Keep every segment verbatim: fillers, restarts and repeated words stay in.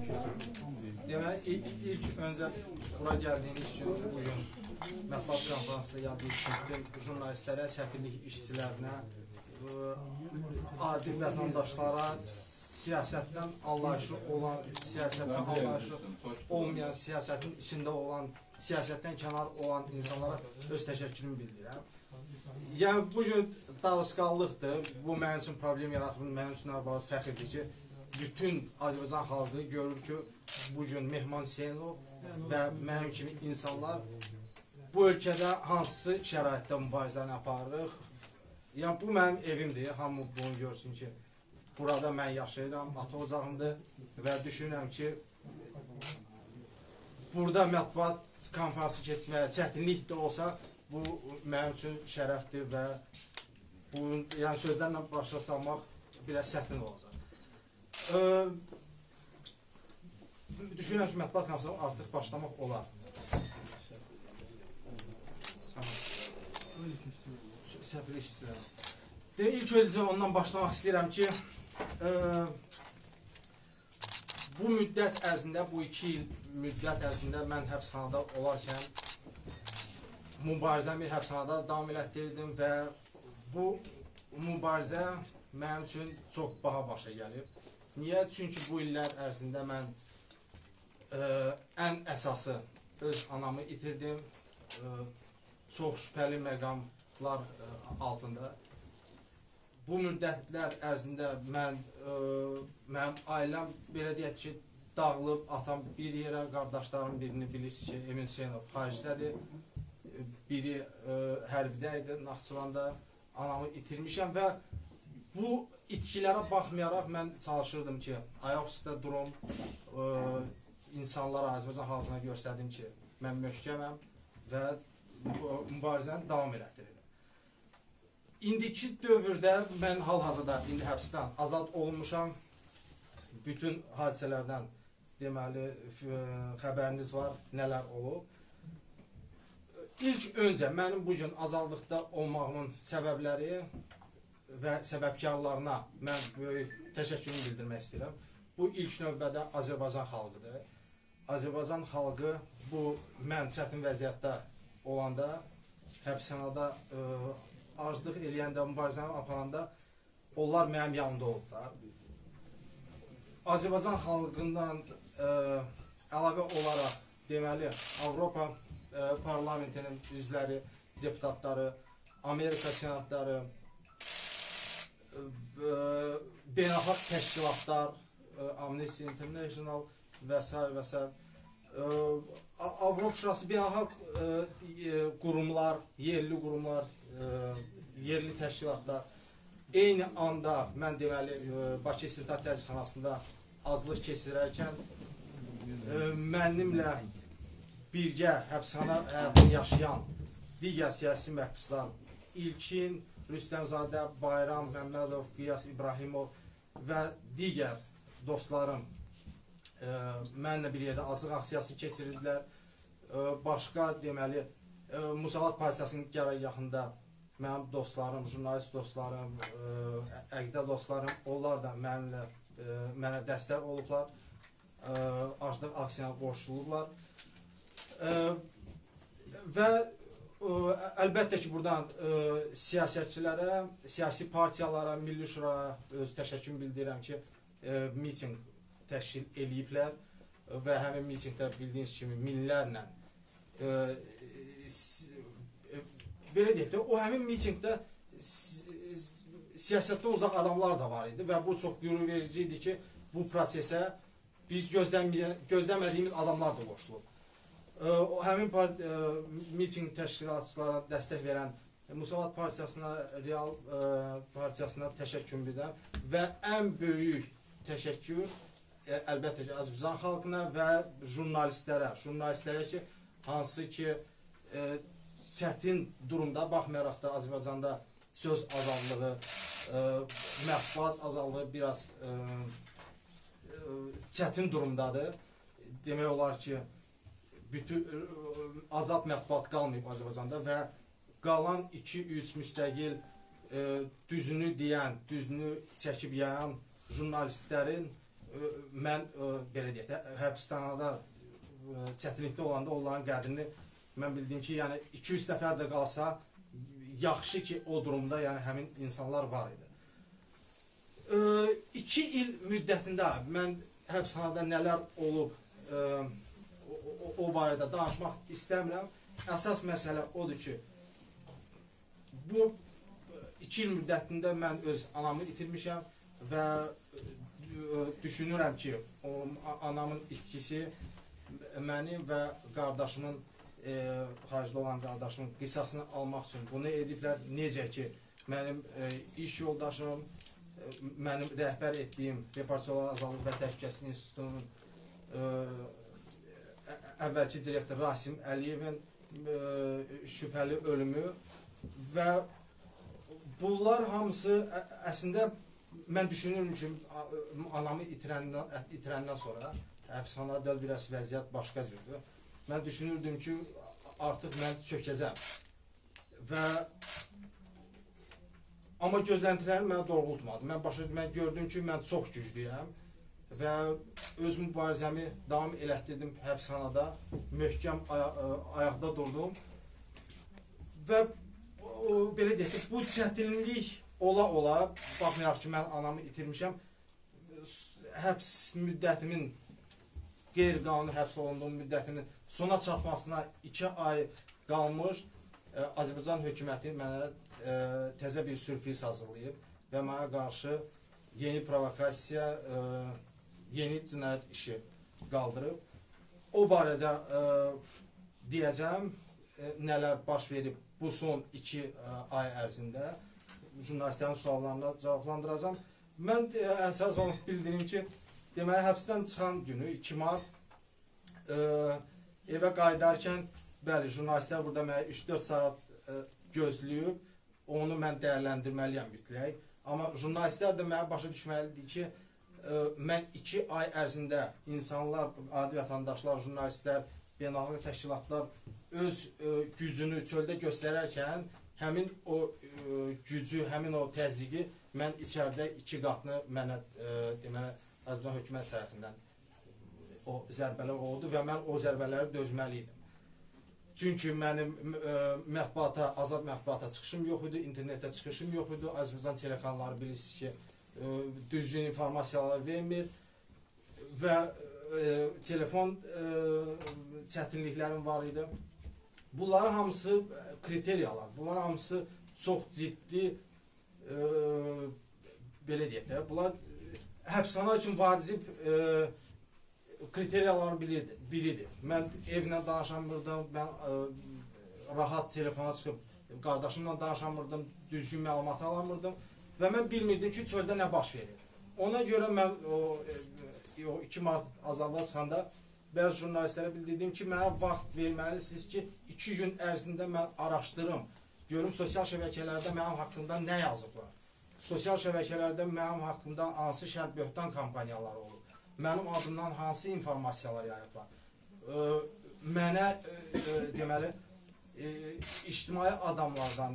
Deməli, ilk, ilk öncə bura gəldiyiniz üçün bugün mətbuat konferansında yardım bütün jurnalistlərə, səfirlik işçilərinə, adi vətəndaşlara, siyasətdən anlayışı olan, siyasətdən anlayışı olmayan, siyasətin içində olan, siyasətdən kənar olan insanlara öz təşəkkürümü bildirirəm. Yəni, bugün darısqallıqdır, bu mənim üçün problem yaratmır, mənim üçün əvvəl fəxirdir ki, bütün Azərbaycan xalqı görür ki, bugün Mehman Hüseynov və mənim kimi insanlar bu ölkədə hansı şəraitdə mübarizəni aparırıq. Yəni, bu mənim evimdir, hamı bunu görsün ki, burada mən yaşayıram, ata ocağımdır və düşünürəm ki, burada mətbuat konferansı keçməyə çətinlik də olsa, bu mənim üçün şərəfdir və bu, yəni sözlərlə başa salmaq biraz çətin olacaq. Düşünürəm ki, mətbuat konferansı artıq başlamaq olar. Səfirlik işçilərəm. İlk öncə ondan başlamaq istəyirəm ki, bu müddət ərzində, bu iki il müddət ərzində mən həbsxanada olarkən mübarizəmi həbsxanada davam elətdirdim və bu mübarizə mənim üçün çox baha başa gəlib. Niyə? Çünki bu illər ərzində mən ən əsası öz anamı itirdim, çox şübhəli məqamlar altında. Bu müddətlər ərzində mən, mənim ailəm, belə deyək ki, dağılıb, atam bir yerə, qardaşlarım birini bilirsiniz ki, Emin Hüseynov xaricdədir, biri hərbidə idi, Naxçıvanda, anamı itirmişəm və bu itkilərə baxmayaraq mən çalışırdım ki, ayaq üstə durum, insanlara, Azərbaycan xalqına göstərdim ki, mən möhkəməm və mübarizəni davam elətdirirəm. İndiki dövrdə mən hal-hazırda indi həbsdən azad olunmuşam. Bütün hadisələrdən deməli xəbəriniz var, nələr olub. İlk öncə mənim bugün azadlıqda olmağımın səbəbləri və səbəbkarlarına mən böyük təşəkkürümü bildirmək istəyirəm. Bu ilk növbədə Azərbaycan xalqıdır. Azərbaycan xalqı bu mən çətin vəziyyətdə olanda, həbsxanada arzuq eləyəndə, mübarizəni aparanda onlar mənim yanımda oldular. Azərbaycan xalqından əlavə olaraq deməli Avropa parlamentinin üzvləri, deputatları, Amerika senatları, beynəlxalq təşkilatlar, Amnesty International və s. və s. Avropa Şurası, beynəlxalq qurumlar, yerli qurumlar, yerli təşkilatlar. Eyni anda mən deməli Bakı İstintaq Təhlilxanasında azlıq keçirərkən mənimlə birgə həbsxana həyatını yaşayan digər siyasi məhbuslar İlkin, Rüstəmzadə, Bayram, Məmmədov, Qiyas İbrahimov və digər dostlarım mənimlə bir yerdə azlıq aksiyası keçirirdilər. Başqa deməli Musavat Partiyasının qərargahında mənim dostlarım, jurnalist dostlarım, əqidə dostlarım, onlar da mənimlə mənə dəstək olublar, azlıq aksiyasına qoşulublar. Və əlbəttə ki, buradan siyasətçilərə, siyasi partiyalara, Milli Şuraya öz təşəkkürümü bildirirəm ki, miting təşkil eləyiblər və həmin mitingdə bildiyiniz kimi minlərlə belə deyək də, o həmin mitingdə siyasətdən uzaq adamlar da var idi və bu çox qürur verici idi ki, bu prosesə biz gözləmədiyimiz adamlar da qoşulub. Həmin miting təşkilatçılara dəstək verən Musavat Partiyasına, Real Partiyasına təşəkkür edirəm və ən böyük təşəkkür əlbəttə ki, Azərbaycan xalqına və jurnalistlərə, jurnalistlərə ki, hansı ki, çətin durumda, baxmayaraq da Azərbaycanda söz azadlığı, mətbuat azadlığı biraz çətin durumdadır. Demək olar ki, bütün azad mətbuat qalmayıb Azərbaycanda və qalan iki üç müstəqil düzünü deyən, düzünü çəkib yayan jurnalistlərin mən belə deyək də, həbsxanada çətinlikdə olanda onların qədrini mən bildiyim ki, yəni iki yüz nəfər də qalsa, yaxşı ki, o durumda yəni həmin insanlar var idi. İki il müddətində mən həbsxanada nələr olub, o barədə danışmaq istəmirəm. Əsas məsələ odur ki, bu iki il müddətində mən öz anamı itirmişəm və düşünürəm ki, anamın itkisi mənim və qardaşımın, xaricdə olan qardaşımın qisasını almaq üçün bunu ediblər. Necə ki, mənim iş yoldaşım, mənim rəhbər etdiyim Reparsiyalar Azadlıq və Təhlükəsizlik İnstitutunun əvvəlki direktor Rasim Əliyevin şübhəli ölümü və bunlar hamısı əslində mən düşünürüm ki, anamı itirəndən sonra həbsxanada biraz vəziyyət başqa cürdür. Mən düşünürdüm ki, artıq mən çökəcəm və amma gözləntilərim mənə doğrultmadı. Mən başa mən gördüm ki, mən çox güclüyəm və öz mübarizəmi davam elətdirdim həbsxanada, möhkəm ayaqda durdum və belə deyək ki, bu çətinlik ola-ola, baxmayaraq ki, mən anamı itirmişəm, həbs müddətimin, qeyri-qanuni həbs olunduğum müddətinin sona çatmasına iki ay qalmış, Azərbaycan hökuməti mənə təzə bir sürpriz hazırlayıb və mənə qarşı yeni provokasiya, yeni cinayət işi qaldırıb. O barədə deyəcəm, nələr baş verib bu son iki ay ərzində jurnalistlərin suallarına cavablandıracağım. Mən əsas olaraq bildirim ki, deməli, həbsdən çıxan günü iki mart evə qayıdarkən, bəli, jurnalistlər burada mənə üç dörd saat gözləyib, onu mən dəyərləndirməliyəm mütləq. Amma jurnalistlər də mənə başa düşməlidir ki, mən iki ay ərzində insanlar, adi vətəndaşlar, jurnalistlər, beynəlxalq təşkilatlar öz gücünü çöldə göstərərkən, həmin o gücü, həmin o təzyiqi mən içəridə iki qatını mənə, deməli, Azərbaycan hökumət tərəfindən o zərbələr oldu və mən o zərbələri dözməliydim. Çünki mənim mətbuata, azad mətbuata çıxışım yox idi, internetdə çıxışım yox idi. Azərbaycan telekanalları bilirsiniz ki, düzgün informasiyalar vermir və telefon çətinliklərim var idi. Bunların hamısı kriteriyalar, bunlar hamısı çox ciddi, belə deyək də, bunlar həbsxana üçün vacib kriteriyaların biridir. Mən evlə danışamırdım, mən rahat telefona çıxıb qardaşımla danışamırdım, düzgün məlumat alamırdım və mən bilmirdim ki, çöldə nə baş verir. Ona görə mən o iki mart azadlığa çıxanda bəzi jurnalistlərə bildirdim ki, mənə vaxt verməlisiniz ki, iki gün ərzində mən araşdırım, görüm sosial şəbəkələrdə mənim haqqımda nə yazıblar. Sosial şəbəkələrdə mənim haqqımda hansı şər böhtan kampaniyaları olub, mənim adımdan hansı informasiyalar yayıblar. Mənə, deməli, ictimai adamlardan,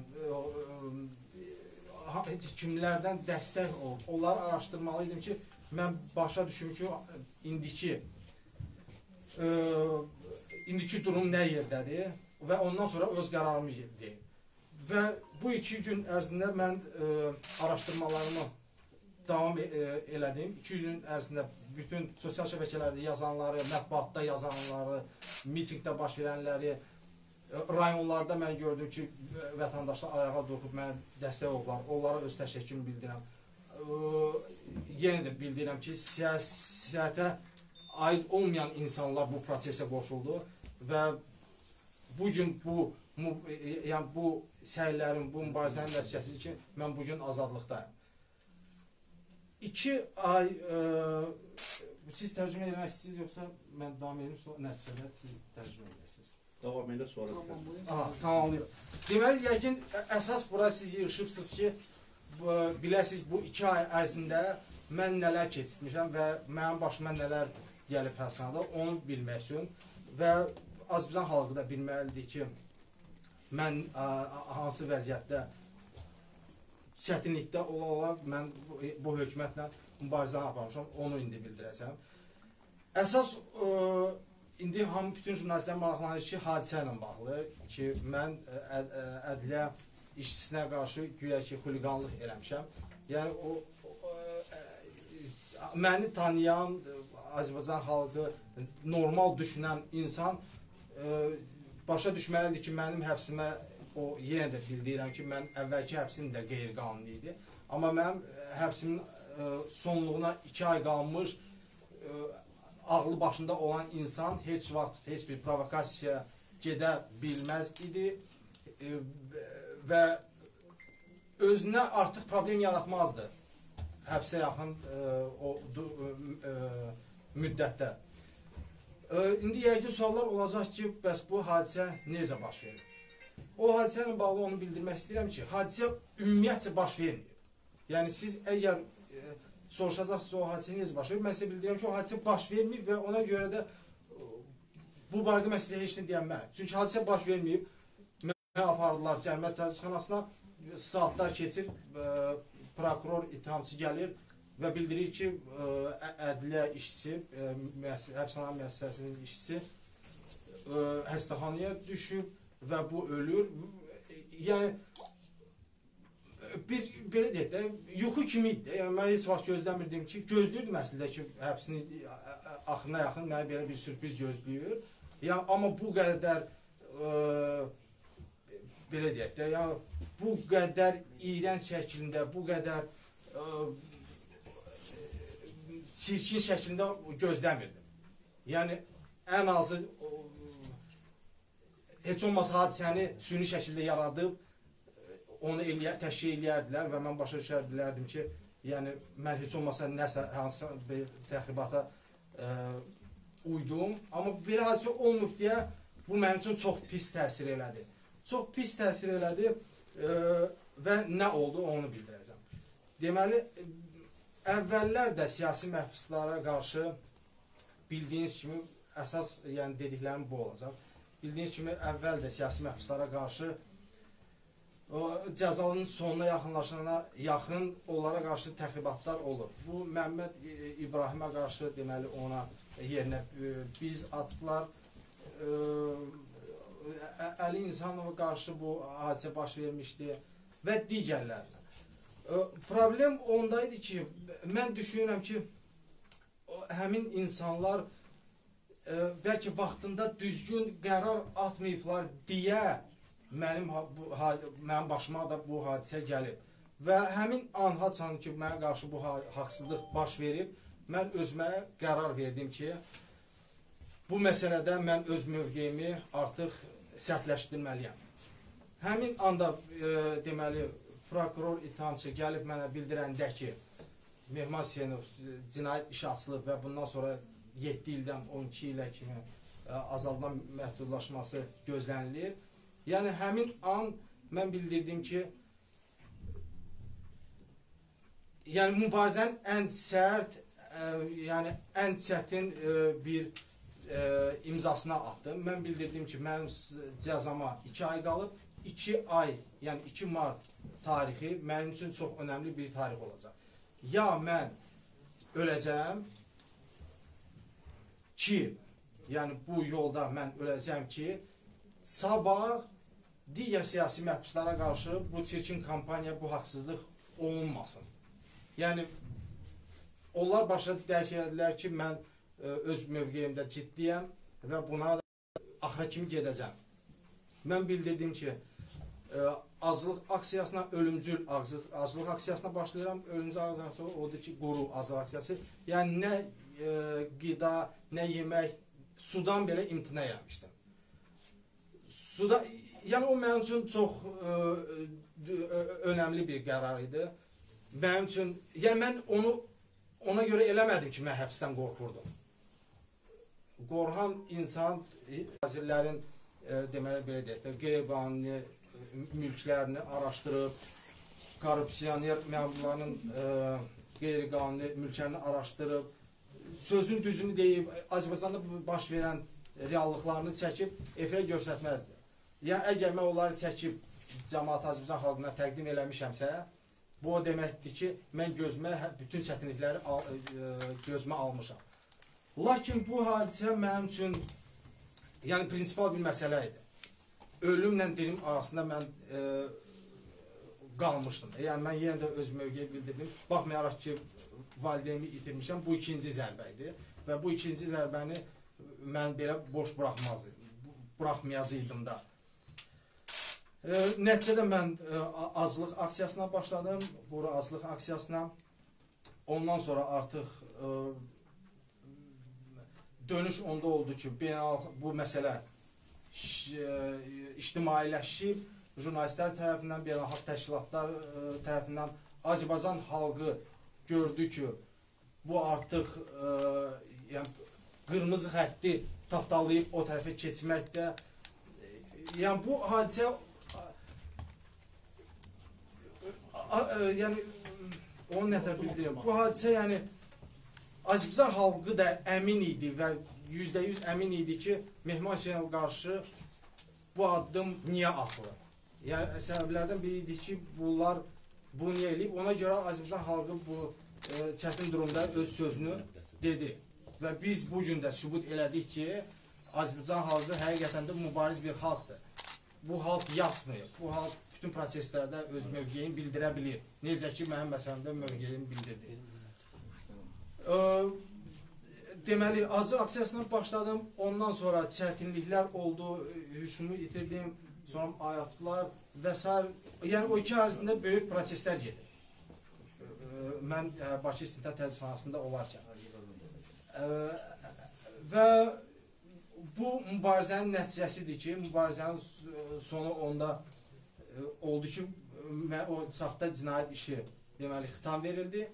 kimlərdən dəstək olub, onları araşdırmalıydım ki, mən başa düşüm ki, indiki indiki durum nə yerdədir və ondan sonra öz qərarımı deyim. Və bu iki gün ərzində mən araşdırmalarımı davam elədim. İki gün ərzində bütün sosial şəbəkələrdə yazanları, mətbuatda yazanları, mitingdə baş verənləri, rayonlarda mən gördüm ki, vətəndaşlar ayağa durub mənə dəstək oldular. Onlara öz təşəkkürümü bildirəm. Yenə də bildirəm ki, siyasətə aid olmayan insanlar bu prosesə qoşuldu və bugün bu, yəni bu səylərin, bu mübarizənin nəticəsidir ki, mən bugün azadlıqdayım. İki ay, siz tərcümə eləmək istəyirsiniz, yoxsa mən davam edim, nəticədə siz tərcümə edəsiniz. Davam edə sonra. Tamamlayın. Deməli, yəqin, əsas bura siz yığışıbsınız ki, biləsiniz, bu iki ay ərzində mən nələr keçirmişəm və mənim başıma nələr gəlib həbsxanada, onu bilmək üçün və Azərbaycan xalqı da bilməlidir ki, mən hansı vəziyyətdə çətinlikdə ola-ola mən bu hökumətlə mübarizəni aparmışam, onu indi bildirəcəm. Əsas ə, indi hamı bütün jurnalistlər maraqlanır ki, hadisə ilə bağlı ki, mən ə, ə, ədliyyə işçisinə qarşı güya ki, xuliqanlıq eləmişəm. Yəni o, o ə, məni tanıyan Azərbaycan xalqı, normal düşünən insan ə, başa düşməlidir ki, mənim həbsimə o yenə də bildirirəm ki, mən əvvəlki həbsim də qeyri-qanuni idi. Amma mənim həbsimin ə, sonluğuna iki ay qalmış ə, ağlı başında olan insan heç vaxt heç bir provokasiya gedə bilməz idi ə, və özünə artıq problem yaratmazdı həbsə yaxın ə, o ə, müddətdə. Ə, indi yəqin suallar olacaq ki, bəs bu hadisə necə baş verir? O hadisə ilə bağlı onu bildirmək istəyirəm ki, hadisə ümumiyyətcə baş vermir. Yəni siz əgər e, soruşacaqsınız o hadisə necə baş verir, mən sizə bildirirəm ki, o hadisə baş vermir və ona görə də e, bu barədə mən sizə heç nə deyənmərəm. Çünki hadisə baş verməyib, mənə apardılar cəmiyyət tədrisxanasına, saatlar keçir, e, prokuror, ittihamçı gəlir və bildirir ki, ə, ədliyyə işçisi, həbsxana müəssisəsinin işçisi ə, xəstəxanaya düşüb və bu ölür. Yəni, bir, belə deyək də, yuxu kimi idi. Yəni, mən heç vaxt gözləmirdim ki, gözləyirdim əslində ki, həbsinin axırına yaxın mənə belə bir sürpriz gözləyir. Yəni, amma bu qədər, ə, belə deyək də, yəni, bu qədər iyrənc şəklində, bu qədər ə, çirkin şəklində gözləmirdim. Yəni, ən azı o, heç olmasa hadisəni süni şəkildə yaradıb, onu eləyə, təşkil eləyərdilər və mən başa düşər bilərdim ki, yəni, mən heç olmasa nəsə, hansı bir təxribata ə, uydum. Amma belə hadisə olmub deyə, bu mənim üçün çox pis təsir elədi. Çox pis təsir elədi ə, və nə oldu, onu bildirəcəm. Deməli, əvvəllər də siyasi məhbuslara qarşı bildiyiniz kimi, əsas yəni dediklərim bu olacaq. Bildiyiniz kimi, əvvəl də siyasi məhbuslara qarşı o, cəzanın sonuna yaxınlaşana yaxın onlara qarşı təxribatlar olur. Bu, Məmməd İbrahimə qarşı deməli ona yerinə biz atıblar. Əli İnsanova qarşı bu hadisə baş vermişdi və digərlərlə. Problem ondaydı ki, mən düşünürəm ki, həmin insanlar e, bəlkə vaxtında düzgün qərar atmayıblar deyə mənim, bu, mənim başıma da bu hadisə gəlib. Və həmin an haçan ki, mənə qarşı bu haqsızlıq baş verib, mən özümə qərar verdim ki, bu məsələdə mən öz mövqeyimi artıq sərtləşdirməliyəm. Həmin anda e, deməli, prokuror ittihamçı gəlib mənə bildirəndə ki, Mehman Hüseynov cinayət işi açılıb və bundan sonra yeddi ildən on iki ilə kimi azaldan məhdudlaşması gözlənilir. Yəni, həmin an mən bildirdim ki, yəni mübarizənin ən sərt, ə, yəni ən çətin ə, bir ə, imzasına atdım. Mən bildirdim ki, mənim cəzama iki ay qalıb, iki ay, yəni iki mart tarixi mənim üçün çox önəmli bir tarix olacaq. Ya mən öləcəm ki, yəni bu yolda mən öləcəm ki, sabah digər siyasi məhbuslara qarşı bu çirkin kampaniya, bu haqsızlıq olunmasın. Yəni, onlar başa dərk edilər ki, mən ə, öz mövqeyimdə ciddiyəm və buna da axıra kimi gedəcəm. Mən bildirdim ki, ə, aclıq aksiyasına, ölümcül aclıq aksiyasına başlayıram. Ölümcül aclıq aksiyası odur ki, quru aclıq aksiyası. Yəni, nə e, qida, nə yemək, sudan belə imtina eləmişdim. Suda, yəni o mənim üçün çox e, önəmli bir qərar idi. Mənim üçün, yəni mən onu ona görə eləmədim ki, mən həbsdən qorxurdum. Qorxan insan, vəzirlərin e, deməli belə deyək də, qeyri-qanuni mülklərini araşdırıb, korrupsioner məmurların e, qeyri-qanuni mülklərini araşdırıb, sözün düzünü deyib, Azərbaycanda baş verən reallıqlarını çəkib, efirə göstərməzdir. Yəni, əgər mən onları çəkib cəmaat Azərbaycan xalqına təqdim eləmişəmsə, Bu o deməkdir ki, mən gözümə bütün çətinlikləri al, e, gözümə almışam. Lakin bu hadisə mənim üçün yəni prinsipal bir məsələ idi. Ölümlə dirim arasında mən e, qalmışdım. Yəni mən yenə də öz mövqeyi bildirdim. Baxmayaraq ki, valideynimi itirmişəm, bu ikinci zərbə idi və bu ikinci zərbəni mən belə boş buraxmazdım, buraxmayacaqdım da. E, nəticədə mən e, aclıq aksiyasına başladım, bu aclıq aksiyasına. Ondan sonra artıq e, dönüş onda oldu ki, bu məsələ ictimailəşib, jurnalistlər tərəfindən, beynəlxalq təşkilatlar tərəfindən Azərbaycan xalqı gördü ki, bu artıq e, yəni, qırmızı xətti tapdalayıb o tərəfə keçməkdə. Yəni bu hadisə yəni onu nətər bildirim. Bu hadisə yəni Azərbaycan xalqı da əmin idi və yüzdə yüz əmin idi ki, Mehman Hüseynova qarşı bu addım niyə atılır? Yəni səbəblərdən biri idi ki, bunlar bunu niyə eləyib? Ona görə Azərbaycan xalqı bu e, çətin durumda öz sözünü dedi. Və biz bu gün də sübut elədik ki, Azərbaycan xalqı həqiqətən də mübariz bir xalqdır. Bu xalq yatmıyor. Bu xalq bütün proseslərdə öz mövqeyini bildirə bilir. Necə ki, mənim məsələmdə mövqeyini bildirdi. E, deməli, acı aksiyasına başladım. Ondan sonra çətinliklər oldu, hüşümü itirdim, sonra ayaqlar və s. Yəni o iki ərzində böyük proseslər gedir. Mən Bakı İstintaq Tədqiqatxanasında olarkən. Və bu mübarizənin nəticəsidir ki, mübarizənin sonu onda oldu ki, o saxta cinayət işi deməli xitam verildi.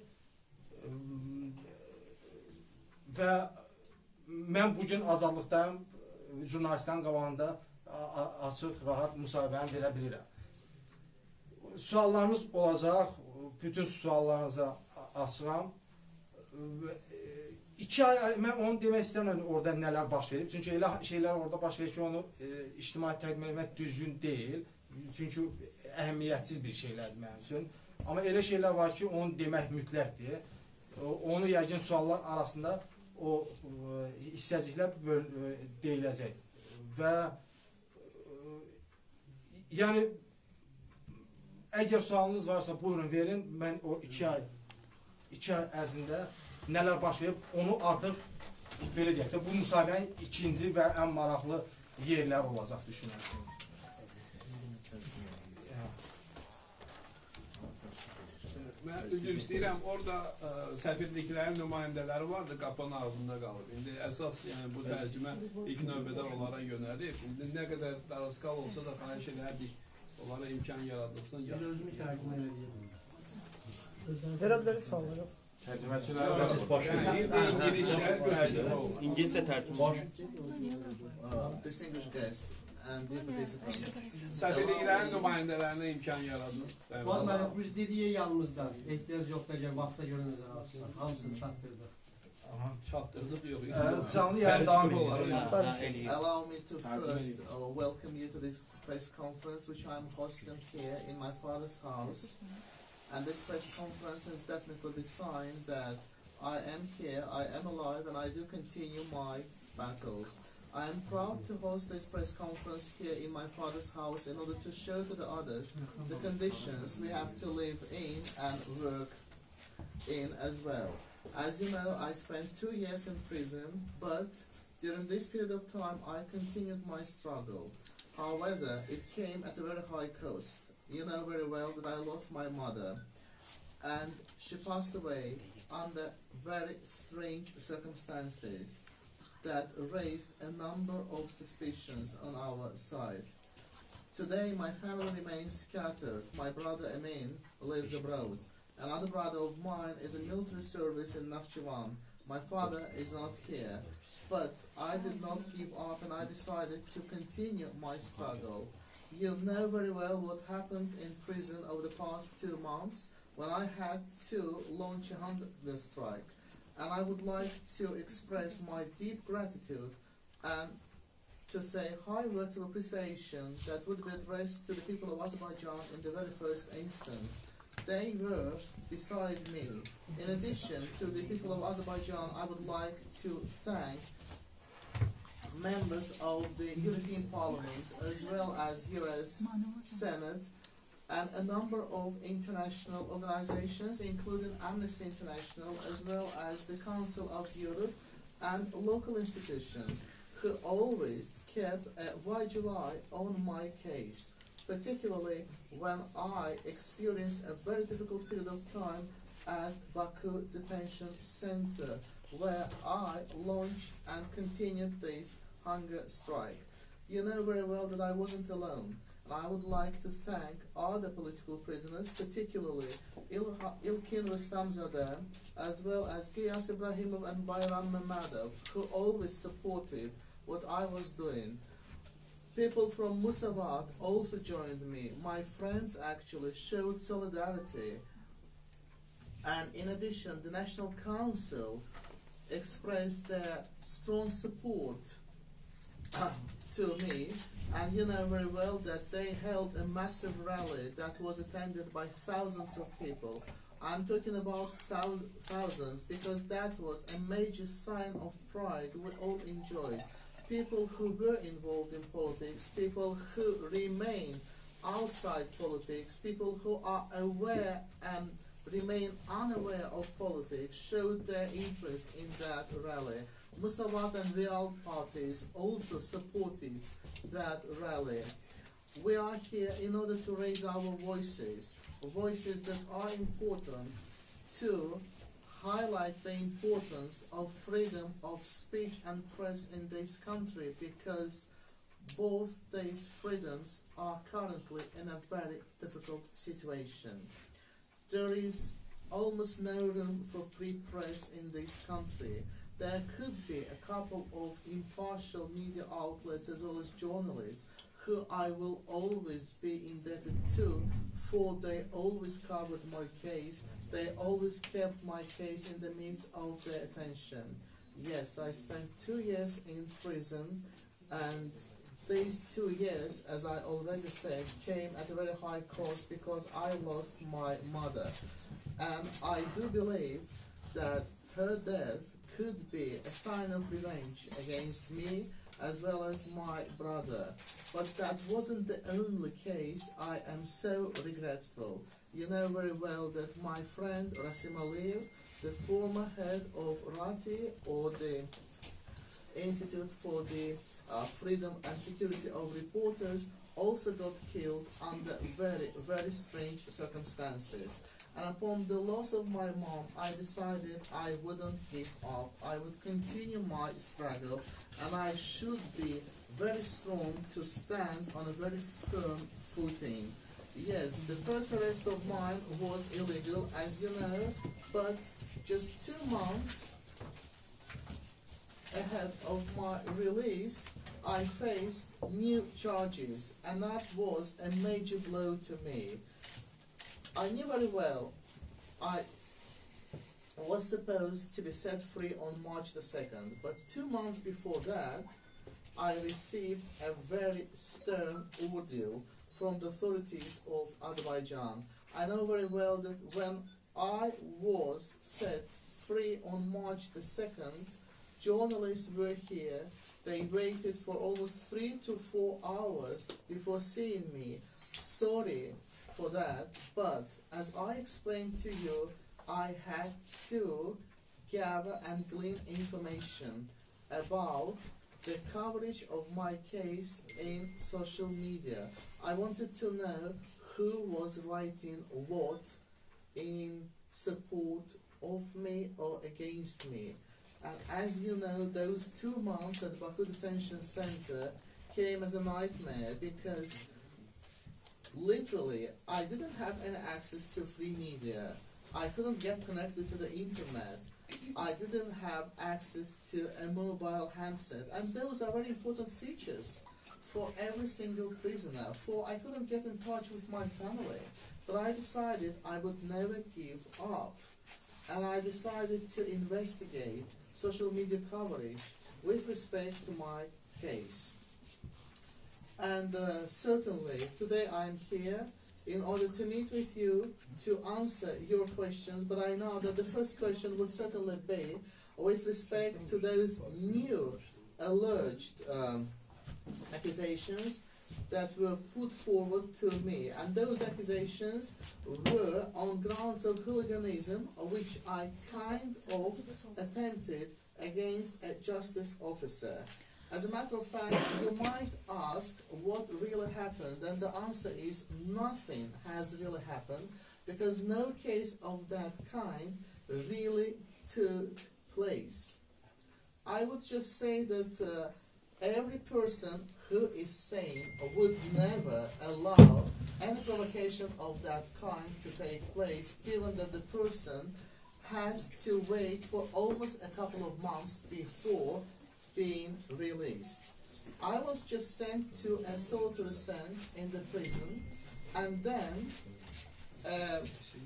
Və mən bugün azadlıqdayım, jurnalistlərin qabağında açıq, rahat müsahibəni verə bilirəm. Suallarınız olacaq, bütün suallarınıza açığam. İki ay, mən onu demək istəmirəm orada nələr baş verib. Çünki elə şeylər orada baş verir ki, onu e, ictimai təqdim etmək düzgün deyil. Çünki əhəmiyyətsiz bir şeylərdir mənim üçün. Amma elə şeylər var ki, onu demək mütləqdir. Onu yəqin suallar arasında o e, hissəciklər böl, e, deyiləcək. Və e, yəni əgər sualınız varsa buyurun verin. Mən o iki ay iki ay ərzində nələr baş verib, onu artıq belə deyək də, bu müsahibənin ikinci və ən maraqlı yerləri olacaq düşünürsünüz. Mən üzr istəyirəm, orada ə, səfirliklərin nümayəndələri vardı, qapının ağzında qalıb. İndi əsas yəni, bu tərcümə ilk növbədə onlara yönəlir. İndi nə qədər darıskal olsa da xahiş edərdik, onlara imkan yaradılsın. Bir özümü tərcümə edəyim. Verə bilərik sağlayırıq. Tərcüməçilər var. İngilizce tərcümə. Distinguished guests and dear participants. Səfirliklərin nümayəndələrinə imkan yaradılır. Vallahi biz dediği yanımızda. Ehtiyac yok da vaxta görünüz. Hamısını sattırdık. Çatdırdıq yox. Canlı yayın davam ediyor. Allow me to first uh, welcome you to this press conference which I am hosting here in my father's house. And this press conference is definitely the sign that I am here, I am alive, and I do continue my battle. I am proud to host this press conference here in my father's house in order to show to the others the conditions we have to live in and work in as well. As you know, I spent two years in prison, but during this period of time I continued my struggle. However, it came at a very high cost. You know very well that I lost my mother, and she passed away under very strange circumstances that raised a number of suspicions on our side. Today my family remains scattered. My brother Amin lives abroad. Another brother of mine is in military service in Nakhchivan. My father is not here. But I did not give up and I decided to continue my struggle. You know very well what happened in prison over the past two months when I had to launch a hunger strike. And I would like to express my deep gratitude and to say high words of appreciation that would be addressed to the people of Azerbaijan in the very first instance. they were beside me. In addition to the people of Azerbaijan, I would like to thank members of the European Parliament as well as U S Senate and a number of international organizations, including Amnesty International, as well as the Council of Europe and local institutions, who always kept a vigilant eye on my case, particularly when I experienced a very difficult period of time at Baku Detention Center, where I launched and continued this hunger strike. You know very well that I wasn't alone. I would like to thank other political prisoners, particularly Il Ilkin Rustamzadeh, as well as Giyas Ibrahimov and Bayram Mammadov, who always supported what I was doing. People from Musavat also joined me. My friends actually showed solidarity. And in addition, the National Council expressed their strong support to me, and you know very well that they held a massive rally that was attended by thousands of people. I'm talking about thousands because that was a major sign of pride we all enjoyed. People who were involved in politics, people who remain outside politics, people who are aware and remain unaware of politics showed their interest in that rally. Musavat and Real parties also supported that rally. We are here in order to raise our voices, voices that are important to highlight the importance of freedom of speech and press in this country, because both these freedoms are currently in a very difficult situation. There is almost no room for free press in this country. There could be a couple of impartial media outlets as well as journalists who I will always be indebted to, for they always covered my case, they always kept my case in the midst of their attention. Yes, I spent two years in prison, and these two years, as I already said, came at a very high cost because I lost my mother. And I do believe that her death could be a sign of revenge against me as well as my brother. But that wasn't the only case. I am so regretful. You know very well that my friend Rasim Aliyev, the former head of RATI, or the Institute for the uh, Freedom and Security of Reporters, also got killed under very, very strange circumstances. And upon the loss of my mom, I decided I wouldn't give up. I would continue my struggle, and I should be very strong to stand on a very firm footing. Yes, the first arrest of mine was illegal, as you know, but just two months ahead of my release, I faced new charges, and that was a major blow to me. I knew very well I was supposed to be set free on March the second, but two months before that, I received a very stern ordeal from the authorities of Azerbaijan. I know very well that when I was set free on March the second, journalists were here. They waited for almost three to four hours before seeing me. Sorry for that, but as I explained to you, I had to gather and glean information about the coverage of my case in social media. I wanted to know who was writing what in support of me or against me. And as you know, those two months at Baku Detention Center came as a nightmare, because literally I didn't have any access to free media. I couldn't get connected to the internet. I didn't have access to a mobile handset, and those are very important features for every single prisoner, for I couldn't get in touch with my family. But I decided I would never give up, and I decided to investigate social media coverage with respect to my case. And uh, certainly today I'm here in order to meet with you to answer your questions, but I know that the first question would certainly be with respect to those new alleged um, accusations that were put forward to me, and those accusations were on grounds of hooliganism, which I kind of attempted against a justice officer. As a matter of fact, you might ask what really happened, and the answer is nothing has really happened, because no case of that kind really took place. I would just say that uh, every person who is sane would never allow any provocation of that kind to take place, given that the person has to wait for almost a couple of months before being released. I was just sent to a solitary cell in the prison, and then a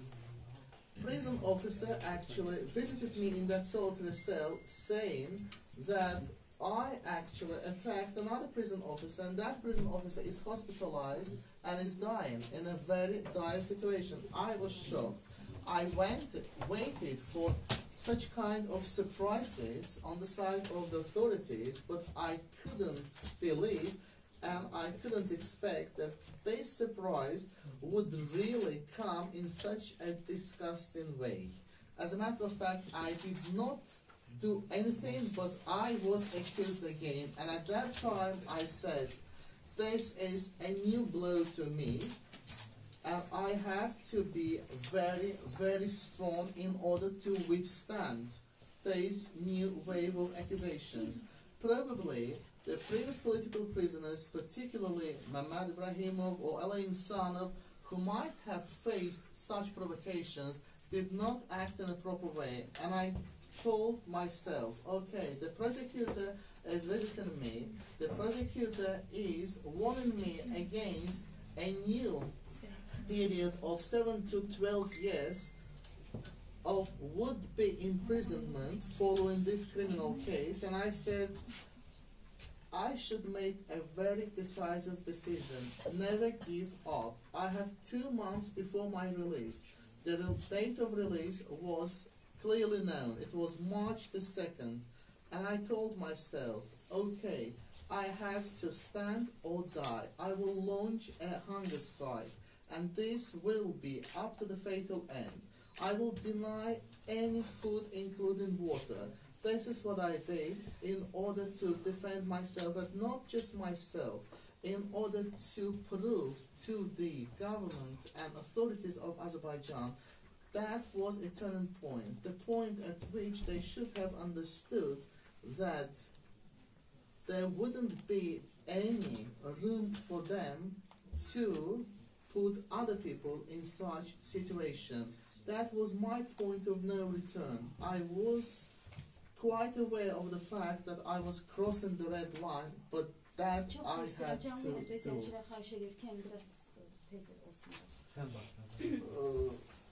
prison officer actually visited me in that solitary cell, saying that I actually attacked another prison officer, and that prison officer is hospitalized and is dying in a very dire situation. I was shocked. I went, waited for such kind of surprises on the side of the authorities, but I couldn't believe and I couldn't expect that this surprise would really come in such a disgusting way. As a matter of fact, I did not do anything, but I was accused again, and at that time I said, this is a new blow to me, and I have to be very, very strong in order to withstand this new wave of accusations. Probably the previous political prisoners, particularly Mehmet Ibrahimov or Alay Insanov, who might have faced such provocations, did not act in a proper way, and I told myself, okay, the prosecutor is visiting me, the prosecutor is warning me against a new period of seven to twelve years of would-be imprisonment following this criminal case, and I said I should make a very decisive decision, never give up. I have two months before my release. The date of release was clearly known. It was March the second, and I told myself, okay, I have to stand or die. I will launch a hunger strike, and this will be up to the fatal end. I will deny any food, including water. This is what I did in order to defend myself, but not just myself, in order to prove to the government and authorities of Azerbaijan that was a turning point, the point at which they should have understood that there wouldn't be any room for them to put other people in such situation. That was my point of no return. I was quite aware of the fact that I was crossing the red line, but that Çok I sesli had canlı to yayında do. izleyiciler xahiş edirken biraz tez olsun. Sen bak. Uh,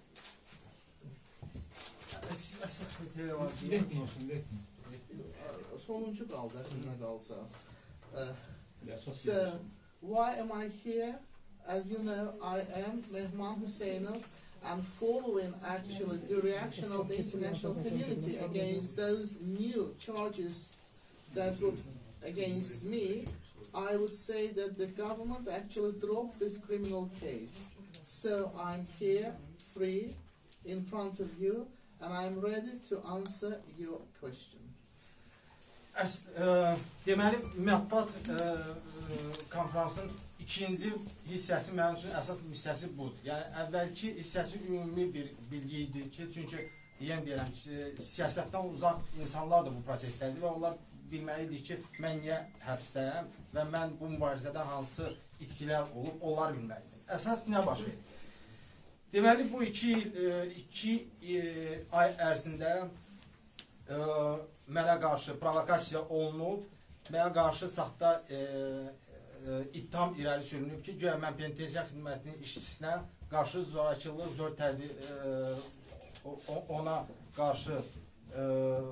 Siz əsas kriteriya var. Letmi olsun, letmi. uh, sonuncu kaldı aslında kalsa. Uh, Əsas So, yerləşim. why am I here? As you know, I am Mehman Huseynov, and following actually the reaction of the international community against those new charges that were against me, I would say that the government actually dropped this criminal case. So I'm here, free, in front of you, and I'm ready to answer your question. Əs, ə, deməli, mətbuat ə, konferansın ikinci hissəsi mənim üçün əsas hissəsi budur. Yəni, əvvəlki hissəsi ümumi bir bilgi idi ki, çünki yenə deyirəm ki, siyasətdən uzaq insanlar da bu prosesdədir və onlar bilməlidir ki, mən niyə həbsdəyəm və mən bu mübarizədə hansı itkilər olub, onlar bilməlidir. Əsas nə baş verir? Deməli, bu iki, iki ay ərzində mənə qarşı provokasiya olunub, mənə qarşı saxta e, e, ittiham irəli sürünüb ki, güya mən penitensiya xidmətinin işçisinə qarşı zorakılıq, zor tədbir, e, ona qarşı e,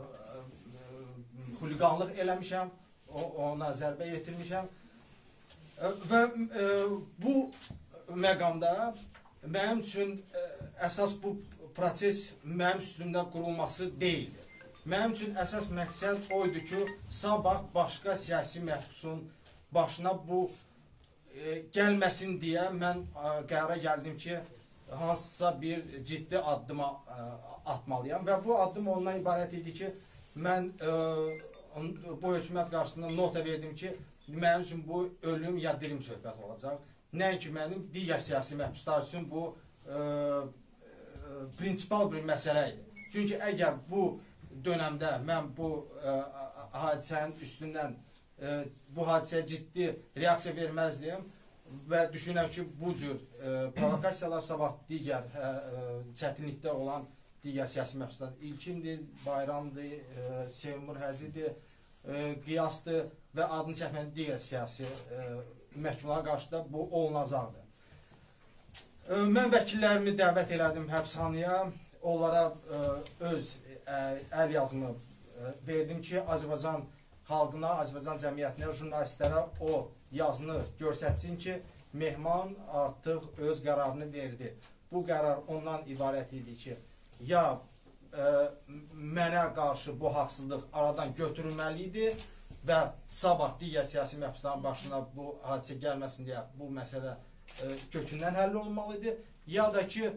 xuliqanlıq eləmişəm, ona zərbə yetirmişəm e, və e, bu məqamda mənim üçün ə, əsas bu proses mənim üstümdə qurulması deyildi. Mənim üçün əsas məqsəd oydu ki, sabah başqa siyasi məhbusun başına bu ə, gəlməsin deyə mən ə, qərara gəldim ki, hansısa bir ciddi addıma ə, atmalıyam və bu addım ondan ibarət idi ki, mən ə, bu hökumət qarşısında nota verdim ki, mənim üçün bu ölüm ya dirim söhbət olacaq. Nəinki mənim digər siyasi məhbuslar üçün bu ə, ə, prinsipal bir məsələ idi. Çünki əgər bu dönəmdə mən bu ə, hadisənin üstündən ə, bu hadisəyə ciddi reaksiya verməzdim və düşünürəm ki, bu cür ə, provokasiyalar sabah digər ə, ə, çətinlikdə olan digər siyasi məhbuslar, İlkindir, Bayramdır, ə, Seymur Həzidir, ə, Qiyasdır və adını çəkməyən digər siyasi ə, məhkumlara qarşı da bu olunacaqdır. Ə, mən vəkillərimi dəvət elədim həbsxanaya, onlara ə, öz ə, əl yazımı ə, verdim ki, Azərbaycan xalqına, Azərbaycan cəmiyyətinə, jurnalistlərə o yazını göstərsin ki, Mehman artıq öz qərarını verdi. Bu qərar ondan ibarət idi ki, ya ə, mənə qarşı bu haqsızlıq aradan götürülməli idi və sabah digər siyasi məhbusların başına bu hadisə gəlməsin deyə bu məsələ ə, kökündən həll olmalı idi. Ya da ki,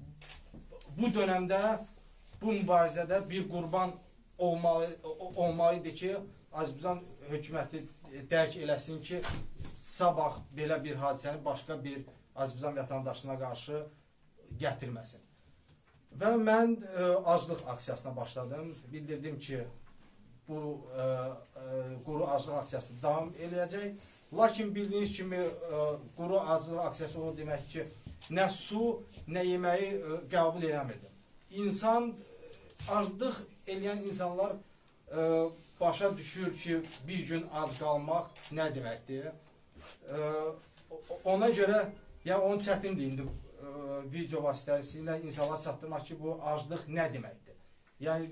bu dönəmdə, bu mübarizədə bir qurban olmalı, olmalı idi ki, Azərbaycan hökuməti dərk eləsin ki, sabah belə bir hadisəni başqa bir Azərbaycan vətəndaşına qarşı gətirməsin. Və mən ə, aclıq aksiyasına başladım. Bildirdim ki, bu ə, ə, quru aclıq aksiyası davam eləyəcək. Lakin bildiyiniz kimi ə, quru aclıq aksiyası o demək ki, nə su, nə yeməyi ə, qəbul eləmirdim. İnsan, aclıq eləyən insanlar ə, başa düşür ki, bir gün ac qalmaq nə deməkdir. Ə, ona görə, yəni onun çətindir indi video vasitəsilə insanlar çatdırmaq ki, bu aclıq nə deməkdir. Yəni,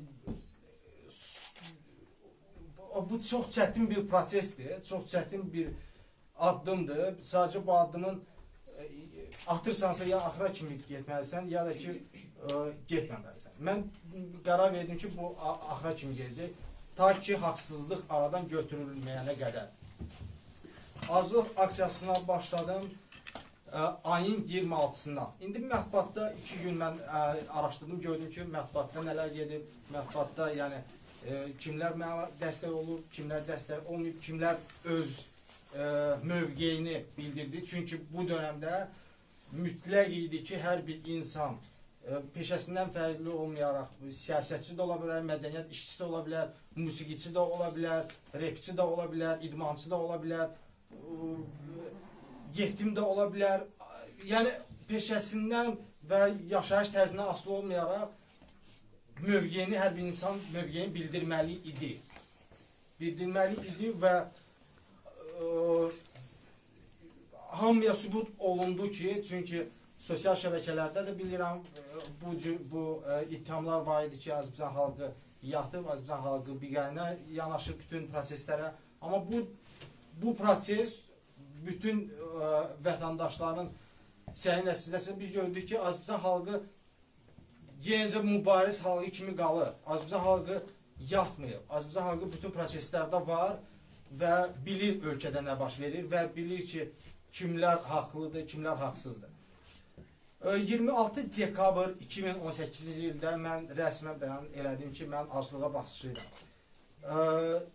bu çox çətin bir prosesdir, çox çətin bir addımdır. Sadəcə bu addımın atırsansa ya axıra kimi getməlisən, ya da ki, getməməlisən. Mən qərar verdim ki, bu axıra kimi gedəcək, ta ki, haqsızlıq aradan götürülməyənə qədər. Aclıq aksiyasına başladım ayın iyirmi altısından. İndi mətbuatda iki gün mən ə, araşdırdım, gördüm ki, mətbuatda nələr gedib, mətbuatda yəni ə, kimlər mənə dəstək olur, kimlər dəstək olmayıb, kimlər öz ə, mövqeyini bildirdi. Çünki bu dönəmdə mütləq idi ki, hər bir insan ə, peşəsindən fərqli olmayaraq, siyasətçi də ola bilər, mədəniyyət işçisi də ola bilər, musiqiçi də ola bilər, repçi də ola bilər, idmançı da ola bilər, ə, yetim də ola bilər, yəni peşəsindən və yaşayış tərzindən asılı olmayaraq mövqeyini, hər bir insan mövqeyini bildirməli idi. Bildirməli idi və ə, hamıya sübut olundu ki, çünki sosial şəbəkələrdə də bilirəm, bu, bu ə, ittihamlar var idi ki, Azərbaycan xalqı yatıb, Azərbaycan xalqı biqərinə yanaşır bütün proseslərə, amma bu, bu proses bütün ə, vətəndaşların səyi nəticəsində biz gördük ki, Azərbaycan xalqı yenə də mübariz xalqı kimi qalır. Azərbaycan xalqı yatmayıb. Azərbaycan xalqı bütün proseslərdə var və bilir ölkədə nə baş verir və bilir ki, kimlər haqlıdır, kimlər haqsızdır. iyirmi altı dekabr iki min on səkkizinci ildə mən rəsmən bəyan elədim ki, mən aclığa başlayıram.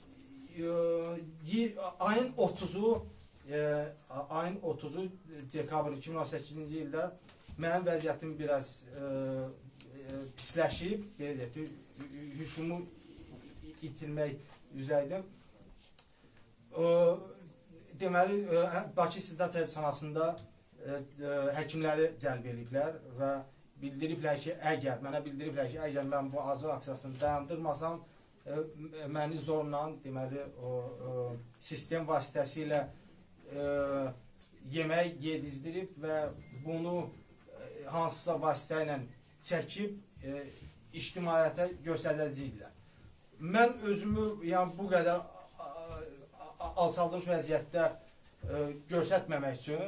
Ayın otuzu E, ayın otuzu dekabr iki min on səkkizinci ildə mənim vəziyyətim biraz e, e, pisləşib, hüşumu itirmək üzrəydim. E, deməli, e, Bakı İstintaq Tədqiqatxanasında e, e, həkimləri cəlb ediblər və bildiriblər ki, əgər, mənə bildiriblər ki, əgər mən bu aclıq aksiyasını dayandırmasam, e, məni zorla, deməli, o, o, sistem vasitəsilə E, yemək yedizdirib və bunu e, hansısa vasitə ilə çəkib e, ictimaiyyətə göstərəcəkdilər. Mən özümü yəni, bu qədər alçaldılmış vəziyyətdə e, göstərməmək üçün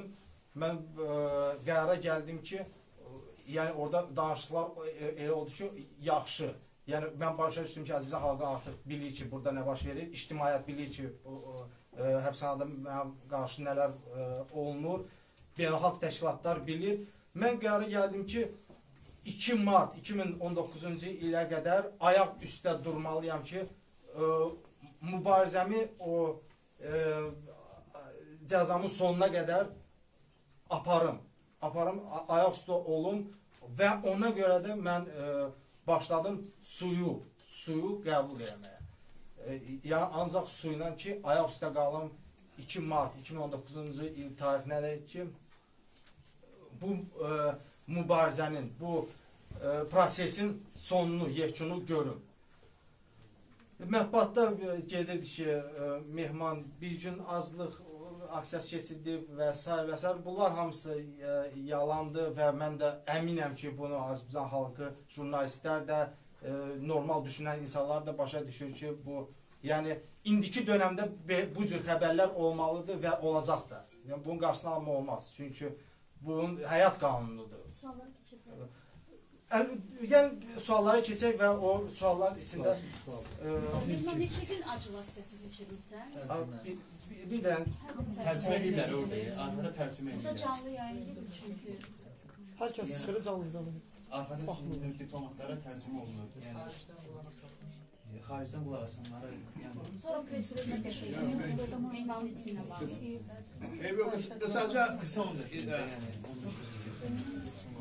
mən ə, qərara gəldim ki, yəni orada danışıqlar elə oldu ki, yaxşı. Yəni mən başa düşdüm ki, Azərbaycan xalqı artıq bilir ki, burada nə baş verir, ictimaiyyət bilir ki, o, o, ə, həbsxanada mənim qarşı nələr ə, olunur, beynəlxalq təşkilatlar bilir. Mən qərara gəldim ki, iki mart iki min on doqquzuncu ilə qədər ayaq üstə durmalıyam ki, ə, mübarizəmi o ə, cəzamın sonuna qədər aparım, aparım, ayaq üstə olum və ona görə də mən ə, başladım suyu, suyu qəbul etməyə. E, yəni ancaq suyla ki, ayaq üstə qalım iki mart iki min on doqquzuncu il tarixinədək ki, bu e, mübarizənin, bu e, prosesin sonunu, yekunu görüm. Mətbuatda e, gedirdi ki, e, Mehman bir gün azlıq aksiyası keçirdi və s. və s. Bunlar hamısı e, yalandı və mən də əminəm ki, bunu Azərbaycan xalqı, jurnalistlər də, e, normal düşünən insanlar da başa düşür ki, bu, yəni indiki dönəmdə bu cür xəbərlər olmalıdır və olacaq da. Yəni bunun qarşısını alma olmaz. Çünki bunun həyat qanunudur. Suallara keçək. Yəni suallara keçək və o suallar içində Mehman, neçə gün acılı aksiyası keçirmişsən? bir, bir, bir dənə Tərcümə edirlər orada, arkada tərcümə Burada edirlər. canlı yayın gedir çünki. Herkes çıxırı canlı canlı. Arkada sizin diplomatlara tərcümə olunur. Yəni e, xaricdən qulaq asanlara, yəni Sonra presidentle qəşəngdir. Mehmanın itkinə bağlı. Eyvə, qısaca qısa on dəqiqə, yəni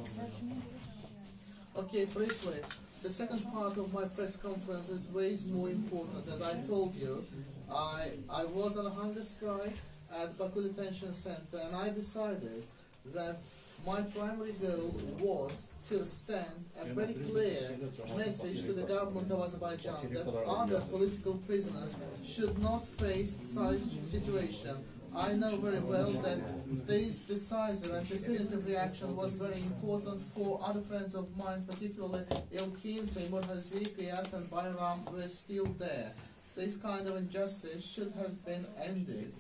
Okay, briefly, the second part of my press conference is way more important. As I told you, I, I was on a hunger strike at Baku Detention Center, and I decided that my primary goal was to send a very clear message to the government of Azerbaijan that other political prisoners should not face such situation. I know very well that this decisive and definitive reaction was very important for other friends of mine, particularly Ilkin, Seymour Hazik, Qiyas and Bayram were still there. This kind of injustice should have been ended,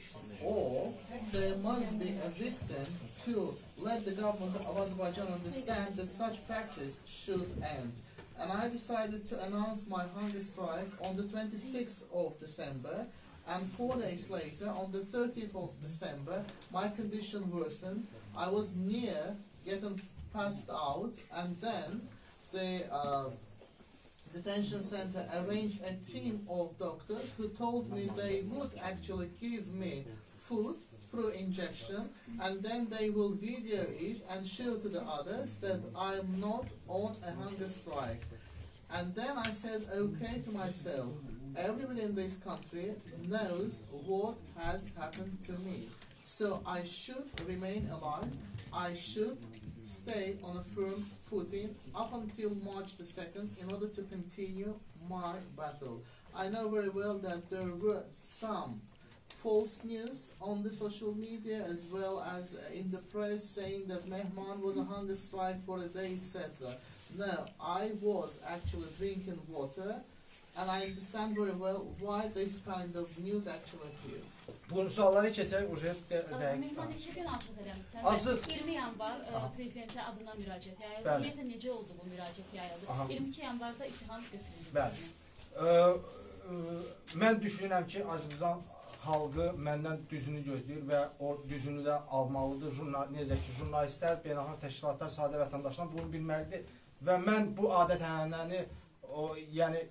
or there must be a victim to let the government of Azerbaijan understand that such practice should end. And I decided to announce my hunger strike on the twenty-sixth of December. And four days later, on the thirtieth of December, my condition worsened. I was near getting passed out, and then the uh, detention center arranged a team of doctors who told me they would actually give me food through injection, and then they will video it and show to the others that I am not on a hunger strike. And then I said okay to myself. Everybody in this country knows what has happened to me. So I should remain alive. I should stay on a firm footing up until March the second in order to continue my battle. I know very well that there were some false news on the social media as well as in the press saying that Mehman was a hunger strike for a day, et cetera. No, I was actually drinking water. And I understand very well why this kind of news actually appeared. Bu sualları keçək, ujet Mehman, neçə gün acıq eləmişsən? Acıq. iyirmi yanvar prezidentə adına müraciət yayıldı. Bəli. Ümumiyyətlə, necə oldu bu müraciət yayıldı? Aha. iyirmi iki yanvarda ittiham götürüldü. Bəli. Ə, ə, mən düşünürəm ki, Azərbaycan xalqı məndən düzünü gözləyir və o düzünü də almalıdır. Jurnal, necə ki, jurnalistlər, beynəlxalq təşkilatlar, sadə vətəndaşlar bunu bilməlidir. Və mən bu adət-ənənəni, o, yəni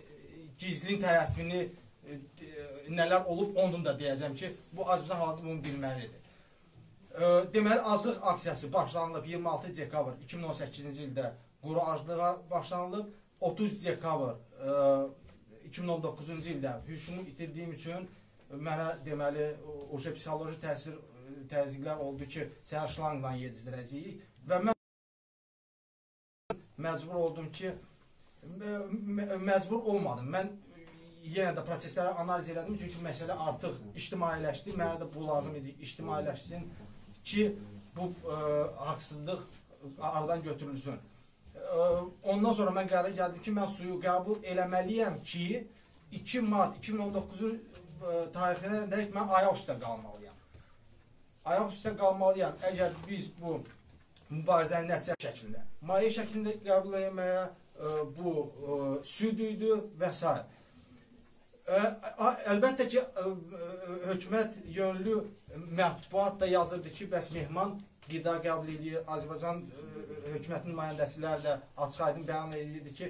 gizlin tərəfini e, nələr olub, onun da deyəcəm ki, bu Azərbaycan xalqı bunu bilməlidir. E, deməli, azıq aksiyası başlanılıb iyirmi altı dekabr iki min on səkkizinci ildə quru aclığa başlanılıb, otuz dekabr e, iki min on doqquzuncu ildə hüşümü itirdiyim üçün mənə deməli, o psixoloji təsir, təzyiqlər oldu ki, sənə şlanqla yedizdirəcəyik və mən məcbur oldum ki, məcbur olmadım. Mən yenə də prosesləri analiz elədim, çünki məsələ artıq ictimailəşdi, mənə də bu lazım idi, ictimailəşsin ki, bu ə, haqsızlıq aradan götürülsün. Ə, ondan sonra mən qərar gəldim ki, mən suyu qəbul eləməliyəm ki, iki mart iki min on doqquzun tarixinə dək mən ayaq üstə qalmalıyam. ayaq üstə qalmalıyam. Əgər biz bu mübarizənin nəticə şəklində, maye şəklində qəbul etməyə, bu süd idi və s. Əlbəttə ki, hökumət yönlü mətbuat da yazırdı ki, bəs mehman qida qəbul edir. Azərbaycan hökumətinin nümayəndəsilər də açıq aydın bəyan edirdi ki,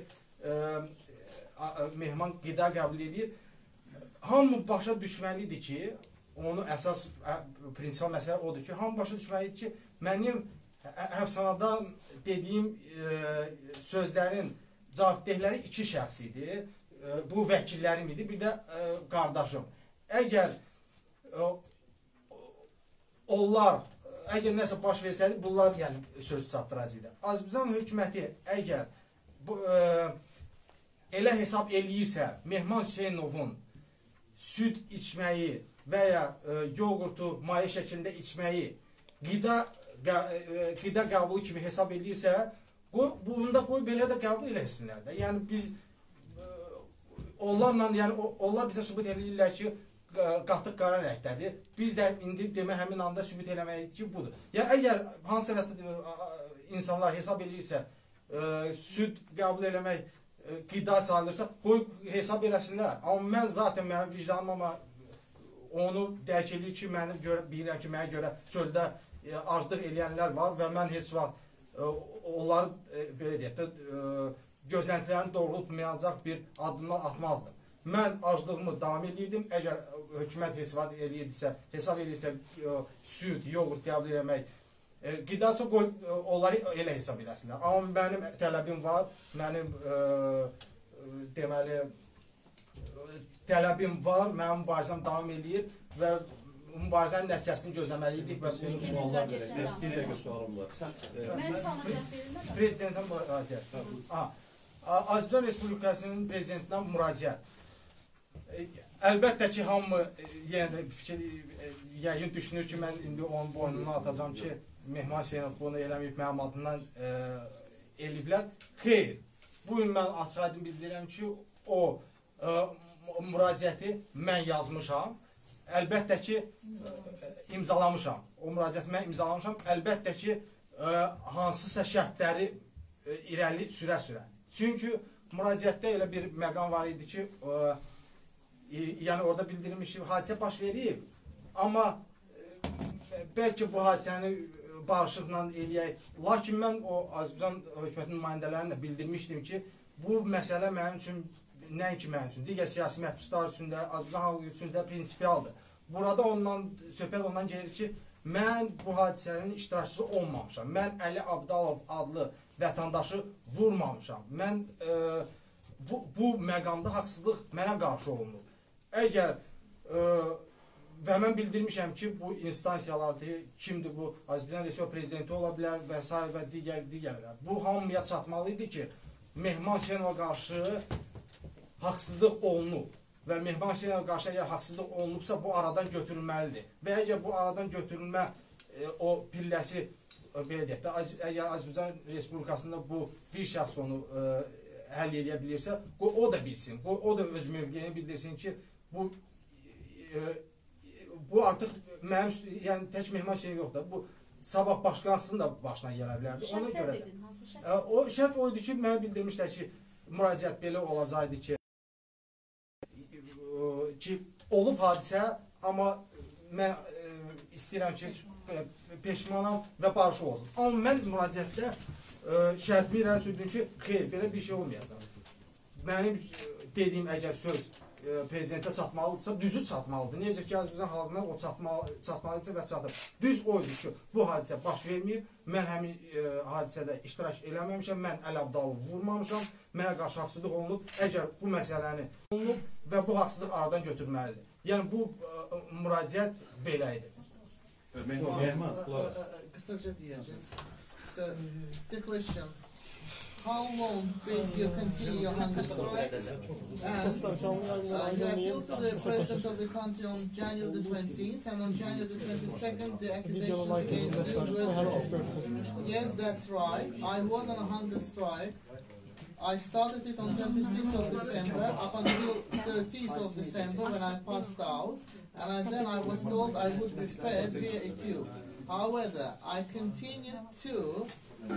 mehman qida qəbul edir. Hamı başa düşməlidir ki, onu əsas prinsipal məsələ odur ki, hamı başa düşməlidir ki, mənim həbsxanadan dediyim sözlərin cavabdehləri iki şəxs idi. Bu vəkillərim idi, bir də qardaşım. Əgər onlar, əgər nəsə baş versəydi, bunlar yəni söz çatdıracaqdı. Azərbaycan hökuməti əgər elə hesab eləyirsə, Mehman Hüseynovun süd içməyi və ya yoğurtu maye şəklində içməyi qida qida qəbulu kimi hesab eləyirsə, bunda qoy belə də qəbul eləsinlər də. Yəni biz onlarla, yəni onlar bizə sübut eləyirlər ki, qatıq qara rəngdədir. Biz də indi demə həmin anda sübut eləməliyik ki, budur. Yəni əgər hansısa insanlar hesab eləyirsə, süd qəbul eləmək qida sayılırsa, qoy hesab eləsinlər. Amma mən zaten mənim vicdanım amma onu dərk eləyir ki, mənə görə, bilirəm ki, mənə görə çöldə aclıq eləyənlər var və mən heç vaxt onlar belə deyək də gözləntilərini doğrultmayacaq bir addımlar atmazdım. Mən aclığımı davam edirdim. Əgər hökumət hesab edirsə, hesab edirsə süd, yoğurt qəbul eləmək qidası qoy onları elə hesab eləsinlər. Amma mənim tələbim var, mənim deməli tələbim var, mənim mübarizəm davam edir və mübarizənin nəticəsini gözləməliydik və Bir dəqiqə sualım var. Mən sualıma cavab verilməz. Prezidentin müraciət. Azərbaycan Respublikasının prezidentinə müraciət. Əlbəttə ki, hamı yenə də fikir yəqin düşünür ki, mən indi onun boynuna atacam ki, Mehman Hüseynov bunu eləməyib, mənim adından eləyiblər. Xeyr, bu gün mən açıq aydın bildirirəm ki, o müraciəti mən yazmışam. Əlbəttə ki, imzalamışam. O müraciəti mən imzalamışam. Əlbəttə ki, hansısa şərtləri irəli sürə-sürə. Çünki müraciətdə elə bir məqam var idi ki, yəni orada bildirilmiş hadisə baş verib. Amma bəlkə bu hadisəni barışıqla eləyək. Lakin mən o Azərbaycan hökumətinin nümayəndələrinə bildirmişdim ki, bu məsələ mənim üçün, nəinki mənim üçün, digər siyasi məhbuslar üçün də, Azərbaycan xalqı üçün də prinsipialdır. Burada ondan, söhbət ondan gelir ki, mən bu hadisənin iştirakçısı olmamışam. Mən Əli Abdalov adlı vətəndaşı vurmamışam. Mən e, bu, bu məqamda haqsızlıq mənə qarşı olunur. Əgər e, və mən bildirmişəm ki, bu instansiyalarda kimdir bu, Azərbaycan Respublikası prezidenti ola bilər və s. və digər digərlər. Bu hamıya çatmalıydı ki, Mehman Hüseynova qarşı haqsızlıq olunub və Mehman Hüseynova qarşı əgər haqsızlıq olunubsa, bu aradan götürülməlidir. Və əgər bu aradan götürülmə e, o pilləsi belə deyək də, əgər Azərbaycan Respublikasında bu bir şəxs onu e, həll edə bilirsə, o da bilsin, o da öz mövqeyini bildirsin ki, bu e, bu artıq mənim, yəni tək Mehman Hüseynov yox da, bu sabah başqansının da başına gələ bilərdi. Ona görə də. E, o şərt oydu ki, mənə bildirmişlər ki, müraciət belə olacaqdı ki, ki olub hadisə, amma mən e, istəyirəm ki, e, peşmanam və barışıq olsun. Amma mən müraciətdə e, şərtimi irəli sürdüm ki, xeyr, belə bir şey olmayacaq. Mənim dediyim əgər söz e, prezidentə çatmalıdırsa, düzü çatmalıdır. Necə ki, Azərbaycan xalqına o çatmalı, çatmalıdırsa və çatır. Düz oydur ki, bu hadisə baş verməyib, mən həmin e, hadisədə iştirak eləməmişəm, mən Əli Abdalovu vurmamışam, mənə qarşı haqsızlıq olunub, əgər bu məsələni olunub və bu haqsızlıq aradan götürməlidir. Yəni, bu e, müraciət belə idi. Mehman, qısaca deyəcəm. So, the question, how long will you continue your hunger strike? And uh, you appealed to the president of the country on January the twentieth, and on January the twenty-second, the accusations against you were dropped. Yes, that's right. I was on a hunger strike. I started it on twenty-sixth of December up until thirtieth of December when I passed out, and I, then I was told I would be fed via a tube. However, I continued to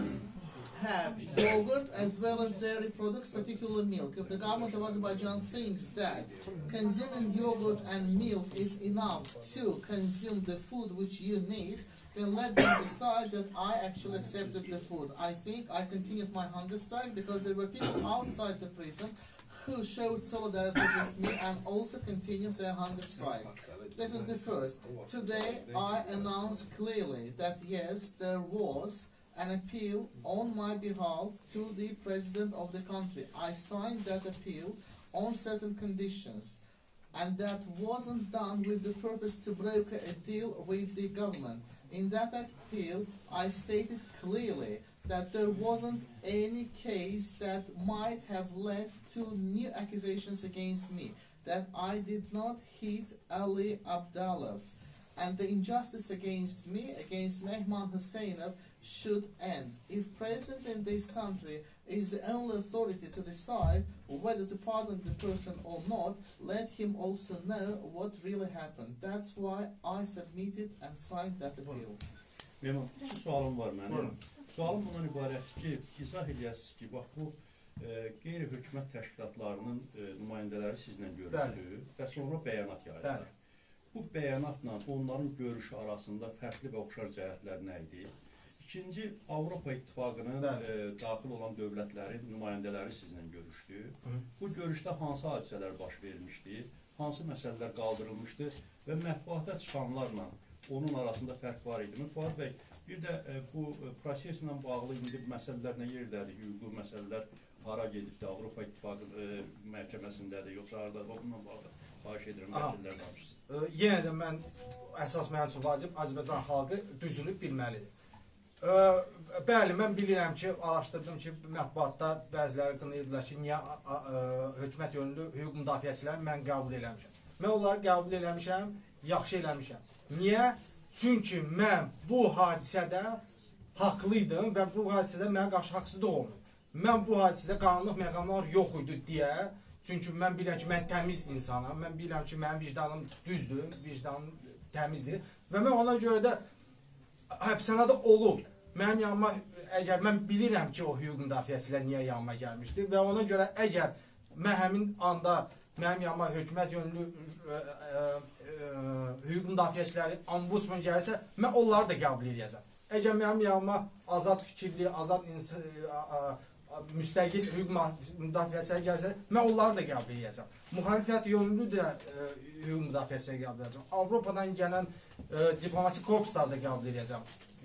have yogurt as well as dairy products, particularly milk. If the government of Azerbaijan thinks that consuming yogurt and milk is enough to consume the food which you need, then let them decide that I actually accepted the food. I think I continued my hunger strike because there were people outside the prison who showed solidarity with me and also continued their hunger strike. This is the first. Today I announce clearly that yes, there was an appeal on my behalf to the president of the country. I signed that appeal on certain conditions, and that wasn't done with the purpose to broker a deal with the government. In that appeal, I stated clearly that there wasn't any case that might have led to new accusations against me, that I did not hit Ali Abdalov, and the injustice against me, against Mehman Husseinov, should end. If president in this country is the only authority to decide whether to pardon the person or not, let him also know what really happened. That's why I submitted and signed that appeal. Mənim iki sualım var mənim. Buyurun. Sualım bundan ibarətdir ki, izah edəsiniz ki, bax bu e, qeyri-hökumət təşkilatlarının e, nümayəndələri sizlə görüşdü və sonra bəyanat yaydılar. Bu bəyanatla onların görüşü arasında fərqli və oxşar cəhətlər nə idi? İkinci, Avropa İttifaqının e, daxil olan dövlətlərin nümayəndələri sizlə görüşdü. Hı. Bu görüşdə hansı hadisələr baş vermişdi, hansı məsələlər qaldırılmışdı və mətbuata çıxanlarla onun arasında fərq var idimi? Fuad bəy, bir də e, bu proseslə bağlı indi məsələlər nə yerdədir, hüquqi məsələlər hara gedibdir, Avropa İttifaqı e, məhkəməsindədir, yoxsa harada, bununla bağlı xahiş edirəm, məsələlər danışsın. E, yenə də mən, əsas mənim üçün vacib, Azərbaycan xalqı düzülüb bilməlidir. Ə, bəli, mən bilirəm ki, araşdırdım ki, mətbuatda bəziləri qınayırdılar ki, niyə ə, ə, hökumət yönlü hüquq müdafiəçiləri mən qəbul eləmişəm. Mən onları qəbul eləmişəm, yaxşı eləmişəm. Niyə? Çünki mən bu hadisədə haqlıydım və bu hadisədə mənə qarşı haqsızlıq olunur. Mən bu hadisədə qanunluq məqamlar yox idi deyə, çünki mən bilirəm ki, mən təmiz insanam, mən bilirəm ki, mənim vicdanım düzdür, vicdanım təmizdir və mən ona görə də həbsxanada olub, mənim yanıma, əgər mən bilirəm ki, o hüquq müdafiəçilər niyə yanıma gəlmişdi və ona görə əgər mən həmin anda mənim yanıma hökumət yönlü ə, ə, ə, hüquq müdafiəçiləri, ombudsman gəlirsə, mən onları da qəbul edəcəm. Əgər mənim yanıma azad fikirli, azad insan, ə, ə, müstəqil hüquq müdafiəçiləri gəlirsə, mən onları da qəbul edəcəm. Müxalifət yönlü də ə, hüquq müdafiəçiləri qəbul edəcəm. Avropadan gələn ə, diplomatik korpusları da qəbul edəcəm.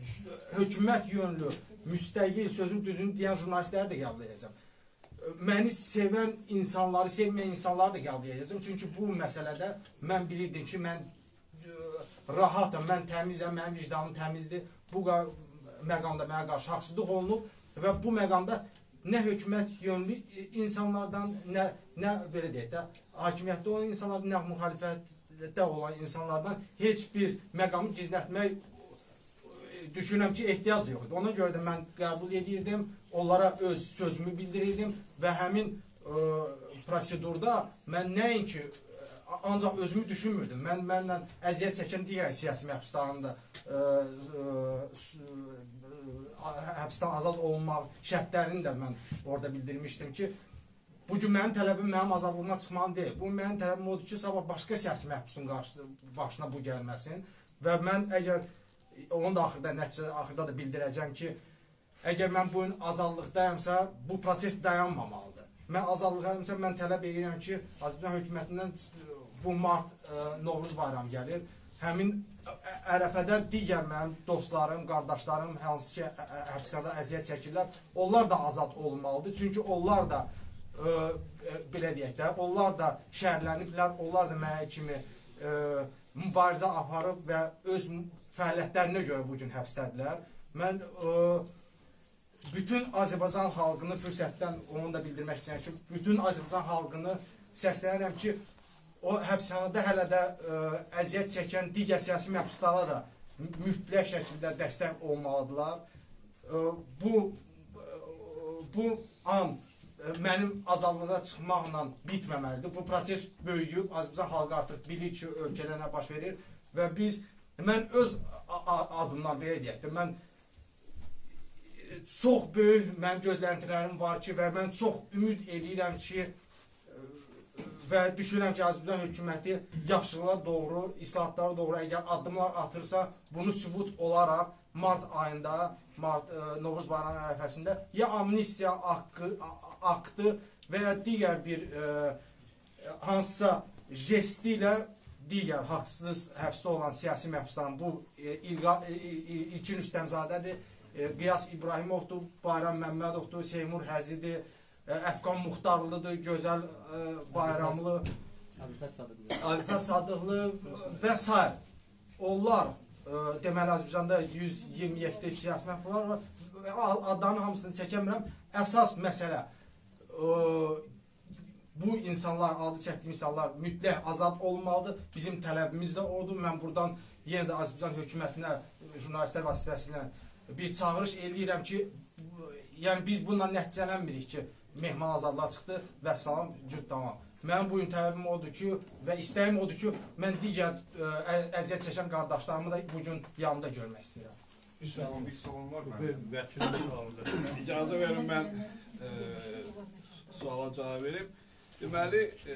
Hökumət yönlü, müstəqil, sözün düzünü deyən jurnalistləri də qəbul edəcəm. Məni sevən insanları, sevməyən insanları da qəbul edəcəm. Çünki bu məsələdə mən bilirdim ki, mən ə, rahatım, mən təmizəm, mənim vicdanım təmizdir. Bu məqamda mənə qarşı haqsızlıq olunub və bu məqamda nə hökumət yönlü insanlardan, nə, nə belə deyək də, hakimiyyətdə olan insanlardan, nə müxalifətdə olan insanlardan heç bir məqamı gizlətmək düşünürəm ki, ehtiyac yoxdur. Ona görə də mən qəbul edirdim, onlara öz sözümü bildirirdim və həmin ə, prosedurda mən nəinki, ancaq özümü düşünmürdüm. Mən mənlə əziyyət çəkən digər siyasi məhbuslarının da ə, ə, həbsdən azad olunmaq şərtlərini də mən orada bildirmişdim ki, bugün mənim tələbim mənim azadlığıma çıxmam deyil. Bu mənim tələbim odur ki, sabah başqa siyasi məhbusun qarşı, başına bu gəlməsin və mən əgər onu da axırda, nəticədə axırda da bildirəcəm ki, əgər mən bu gün azadlıqdayımsa, bu proses dayanmamalıdır. Mən azadlıqdayımsa, mən tələb edirəm ki, Azərbaycan hökumətindən bu mart, ə, Novruz bayramı gəlir. Həmin ərəfədə digər mənim dostlarım, qardaşlarım, hansı ki, həbsxanada əziyyət çəkirlər, onlar da azad olunmalıdır. Çünki onlar da, ə, belə deyək də, onlar da şəhərləniblər, onlar da mənə kimi ə, mübarizə aparıb və öz fəaliyyətlərinə görə bugün həbsdədirlər. Mən ə, bütün Azərbaycan xalqını fürsətdən onu da bildirmək istəyirəm ki, bütün Azərbaycan xalqını səslənirəm ki, o həbsxanada hələ də ə, əziyyət çəkən digər siyasi məhbuslara da mütləq şəkildə dəstək olmalıdırlar. Ə, bu, ə, bu an mənim azadlığa çıxmaqla bitməməlidir. Bu proses böyüyüb, Azərbaycan xalqı artıq bilir ki, ölkədə nə baş verir və biz, mən öz adımdan belə deyək də, mən çox böyük mənim gözləntilərim var ki və mən çox ümid edirəm ki və düşünürəm ki, Azərbaycan hökuməti yaxşılığa doğru, islahatlara doğru əgər addımlar atırsa, bunu sübut olaraq mart ayında, mart, e, Novruz bayramı ərəfəsində ya amnistiya haqqı, aktı və ya digər bir e, hansısa jesti ilə digər haqsız həbsdə olan siyasi məhbusların bu e, İlqa, e, İlkin Rüstəmzadədir, e, Qiyas İbrahimovdur, Bayram Məmmədovdur, Seymur Həzidir, e, Əfqan Muxtarlıdır, Gözəl e, Bayramlı, Arifə Sadıqlı və s. Onlar deməli Azərbaycanda yüz iyirmi yeddi siyasi məhbuslar var. Adlarının hamısını çəkəmirəm. Əsas məsələ bu insanlar, adı çəkdiyim insanlar mütləq azad olmalıdır. Bizim tələbimiz də odur. Mən buradan yenə də Azərbaycan hökumətinə, jurnalistlər vasitəsilə bir çağırış eləyirəm ki, yəni biz bununla nəticələnmirik ki, mehman azadlığa çıxdı və salam, cüt tamam. Mənim bugün tələbim odur ki, və istəyim odur ki, mən digər ə, əziyyət çəkən qardaşlarımı da bugün yanımda görmək istəyirəm. Bir sualım, bir sualım var mı? İcazə verin, mən e, suala cavab verib. Deməli, e,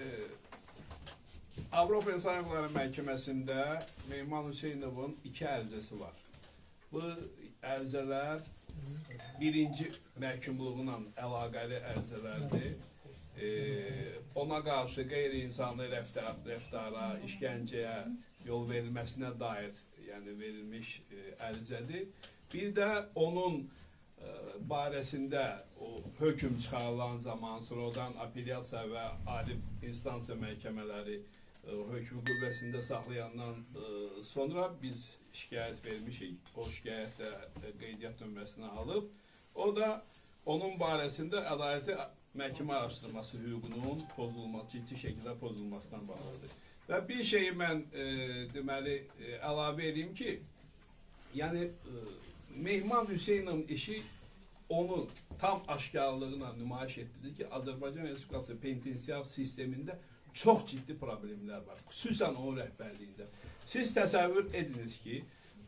Avropa İnsan Hüquqları Məhkəməsində Mehman Hüseynovun iki ərizəsi var. Bu ərizələr birinci məhkumluğuna əlaqəli ərizələrdir. E, ona qarşı qeyri-insani rəftar, rəftara, işgəncəyə yol verilməsinə dair yəni verilmiş e, ərizədir. Bir də onun e, barəsində o hökm çıxarılan zaman sonradan apellyasiya və ali instansiya məhkəmələri e, hökmü qüvvəsində saxlayandan e, sonra biz şikayət vermişik. O şikayət də e, qeydiyyat nömrəsini alıb. O da onun barəsində ədaləti məhkəmə araşdırması hüququnun pozulması, ciddi şəkildə pozulmasından bağlıdır. Və bir şeyi mən e, deməli e, əlavə edeyim ki, yəni e, Mehman Hüseynovun işi onu tam aşkarlığına nümayiş etdirdi ki, Azərbaycan Respublikası penitensiar sistemində çox ciddi problemlər var, xüsusən onun rəhbərliyində. Siz təsəvvür ediniz ki,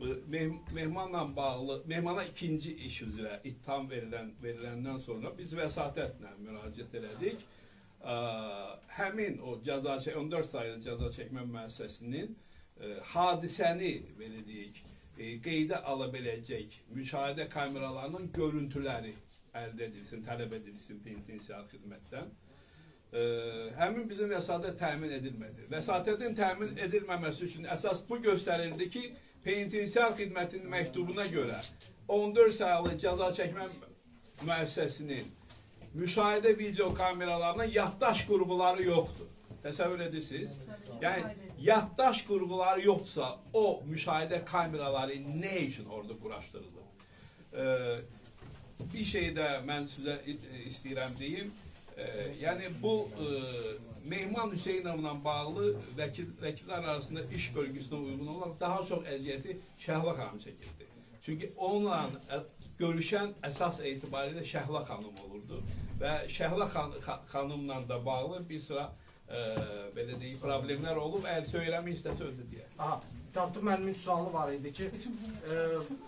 Mehmanla bağlı, Mehmana ikinci iş üzrə ittiham verilən, veriləndən sonra biz vəsatətlə müraciət elədik. Ə, həmin o cəza, on dörd sayılı cəza çəkmə müəssisəsinin ə, hadisəni, belə deyək, ə, qeydə ala biləcək müşahidə kameralarının görüntüləri əldə edilsin, tələb edilsin penitensiar xidmətdən. Ə, həmin bizim vəsatət təmin edilmədi. Vəsatətin təmin edilməməsi üçün əsas bu göstərildi ki, penitensiar xidmətinin məktubuna görə on dörd sayılı cəza çəkmə müəssisəsinin müşahidə video kameralarına yaddaş qurğuları yoxdur. Təsəvvür edirsiniz? Yəni, yaddaş qurğuları yoxdursa, o müşahidə kameraları nə üçün orada quraşdırılır? Ee, bir şey də mən sizə istəyirəm deyim. Ee, yəni, bu e, Mehman Hüseynovla bağlı vəkil, vəkillər arasında iş bölgüsünə uyğun olaraq daha çox əziyyəti Şəhla xanım çəkildi. Çünki onunla görüşən əsas etibarilə Şəhla xanım olurdu və Şəhla xan, xanımla da bağlı bir sıra e, belə deyək, problemlər olub. Əl söyləmək istəsə özü deyək. Aha, Tabtı müəllimin sualı var idi ki, e,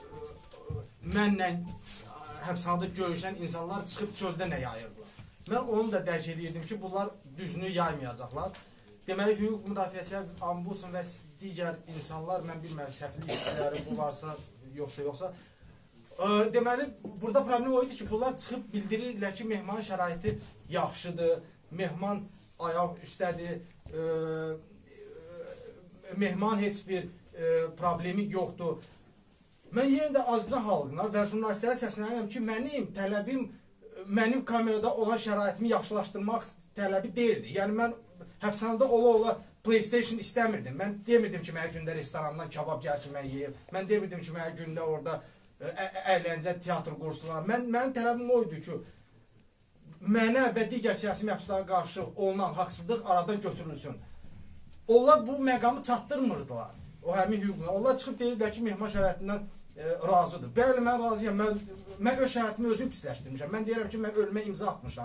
mənlə həbsxanada görüşən insanlar çıxıb çöldə nə yayırdılar? Mən onu da dərk edirdim ki, bunlar düzünü yaymayacaqlar. Deməli, hüquq müdafiəsi, ombudsman və digər insanlar, mən bilməm, səhvli işçiləri bu varsa, yoxsa yoxsa. E, deməli, burada problem o idi ki, bunlar çıxıb bildirirlər ki, mehman şəraiti yaxşıdır, mehman ayaq üstədir, e, e, mehman heç bir e, problemi yoxdur. Mən yenə də Azərbaycan xalqına və jurnalistlərə səslənirəm ki, mənim tələbim mənim kamerada olan şəraitimi yaxşılaşdırmaq tələbi deyildi. Yəni, mən həbsxanada ola-ola PlayStation istəmirdim. Mən demirdim ki, mənə gündə restorandan kabab gəlsin, mən yeyim. Mən demirdim ki, mənə gündə orada əyləncə, teatr kursular. Mən, mənim tələbim o idi ki, mənə və digər siyasi məhbuslara qarşı olunan haqsızlıq aradan götürülsün. Onlar bu məqamı çatdırmırdılar, o həmin hüququna. Onlar çıxıb deyirlər ki, mehman şəraitindən e, razıdır. Bəli, mən razıyam. Mən, mən öz şəraitimi özüm pisləşdirmişəm. Mən deyirəm ki, mən ölümə imza atmışam.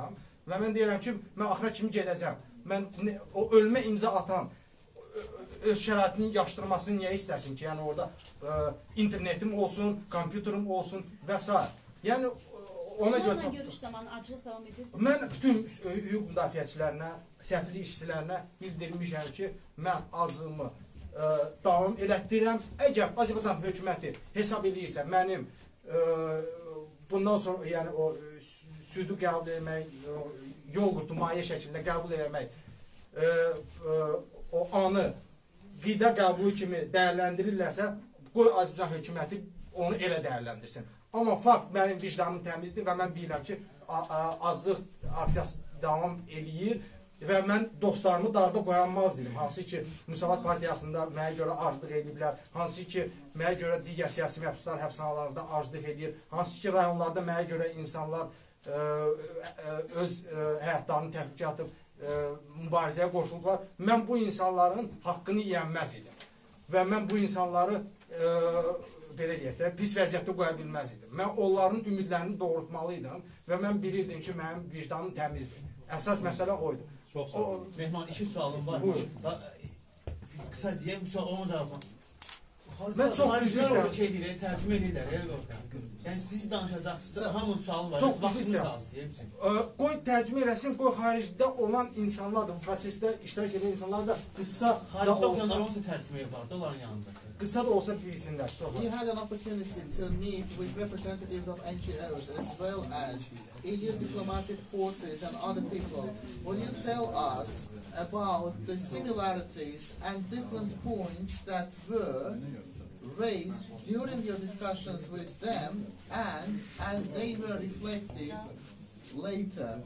Və mən deyirəm ki, mən axıra kimi gedəcəm. Mən o ölmə imza atan öz şəraitini yaşdırmasını niyə istəsin ki? Yəni orada ə, internetim olsun, kompüterim olsun və s. Yəni ona görə Onlarla görüş zamanı acılıq davam edir. mən bütün hüquq müdafiəçilərinə, səfirlik işçilərinə bildirmişəm ki, mən azımı ə, davam elətdirirəm. Əgər Azərbaycan hökuməti hesab edirsə mənim ə, bundan sonra yəni o südü qəbul etmək, yoğurtu maye şəklində qəbul etmək, ə, ə, o anı qida qəbulu kimi dəyərləndirirlərsə, qoy Azərbaycan hökuməti onu elə dəyərləndirsin. Amma fakt mənim vicdanım təmizdir və mən bilirəm ki, azlıq aksiyası davam eləyir və mən dostlarımı darda qoyanmaz dedim. Hansı ki, Müsavat Partiyasında mənə görə aclıq eləyiblər, hansı ki, mənə görə digər siyasi məhbuslar həbsxanalarında aclıq eləyir, hansı ki, rayonlarda mənə görə insanlar ə, ə, öz ə, həyatlarını təhlükə atıb ə, mübarizəyə qoşuldular. Mən bu insanların haqqını yiyənməz idim və mən bu insanları ə, belə deyək də, pis vəziyyətdə qoya bilməz idim. Mən onların ümidlərini doğrultmalıydım və mən bilirdim ki, mənim vicdanım təmizdir. Əsas məsələ oydu. Çox sağ olun. Mehman, iki sualım var. Qısa deyək, bu sual olma cavabı. Mən çox üzr istəyirəm. Şey deyir, tərcümə edirlər. Yəni siz danışacaqsınız, hamının sualı var. Çox üzr istəyirəm. Qoy tərcümə eləsin, qoy xaricdə olan insanlar da, bu prosesdə iştirak edən insanlar da qısa da olsa, olsa tərcüməyə var da onların yanında. Qısa da olsa bilsinlər. You had an opportunity to meet with representatives of N G Os as well as E U diplomatic forces and other people. Will you tell us about the similarities and different points that were raised during your discussions with them and as they were reflected later?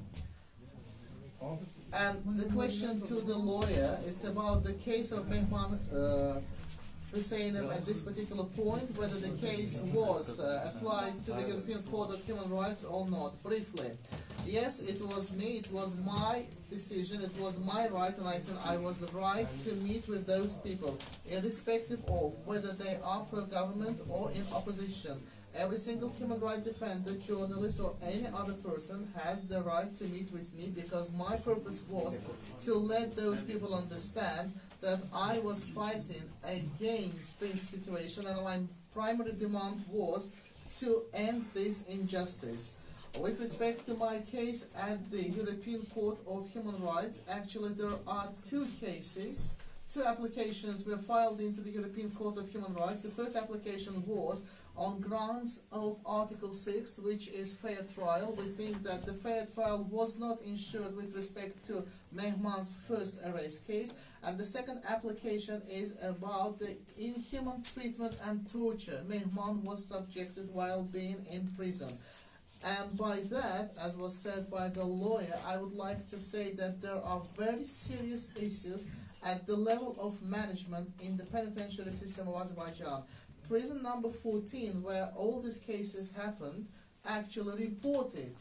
And the question to the lawyer, it's about the case of Mehman uh, Husseinov at this particular point, whether the case was uh, applied to the European Court of Human Rights or not. Briefly, yes, it was me, it was my decision, it was my right, and I think I was right to meet with those people, irrespective of whether they are pro-government or in opposition. Every single human rights defender, journalist, or any other person had the right to meet with me because my purpose was to let those people understand that I was fighting against this situation and my primary demand was to end this injustice. With respect to my case at the European Court of Human Rights, actually there are two cases. Two applications were filed into the European Court of Human Rights. The first application was on grounds of Article six, which is fair trial. We think that the fair trial was not ensured with respect to Mehman's first arrest case. And the second application is about the inhuman treatment and torture Mehman was subjected while being in prison. And by that, as was said by the lawyer, I would like to say that there are very serious issues at the level of management in the penitentiary system of Azerbaijan. Prison number fourteen, where all these cases happened, actually reported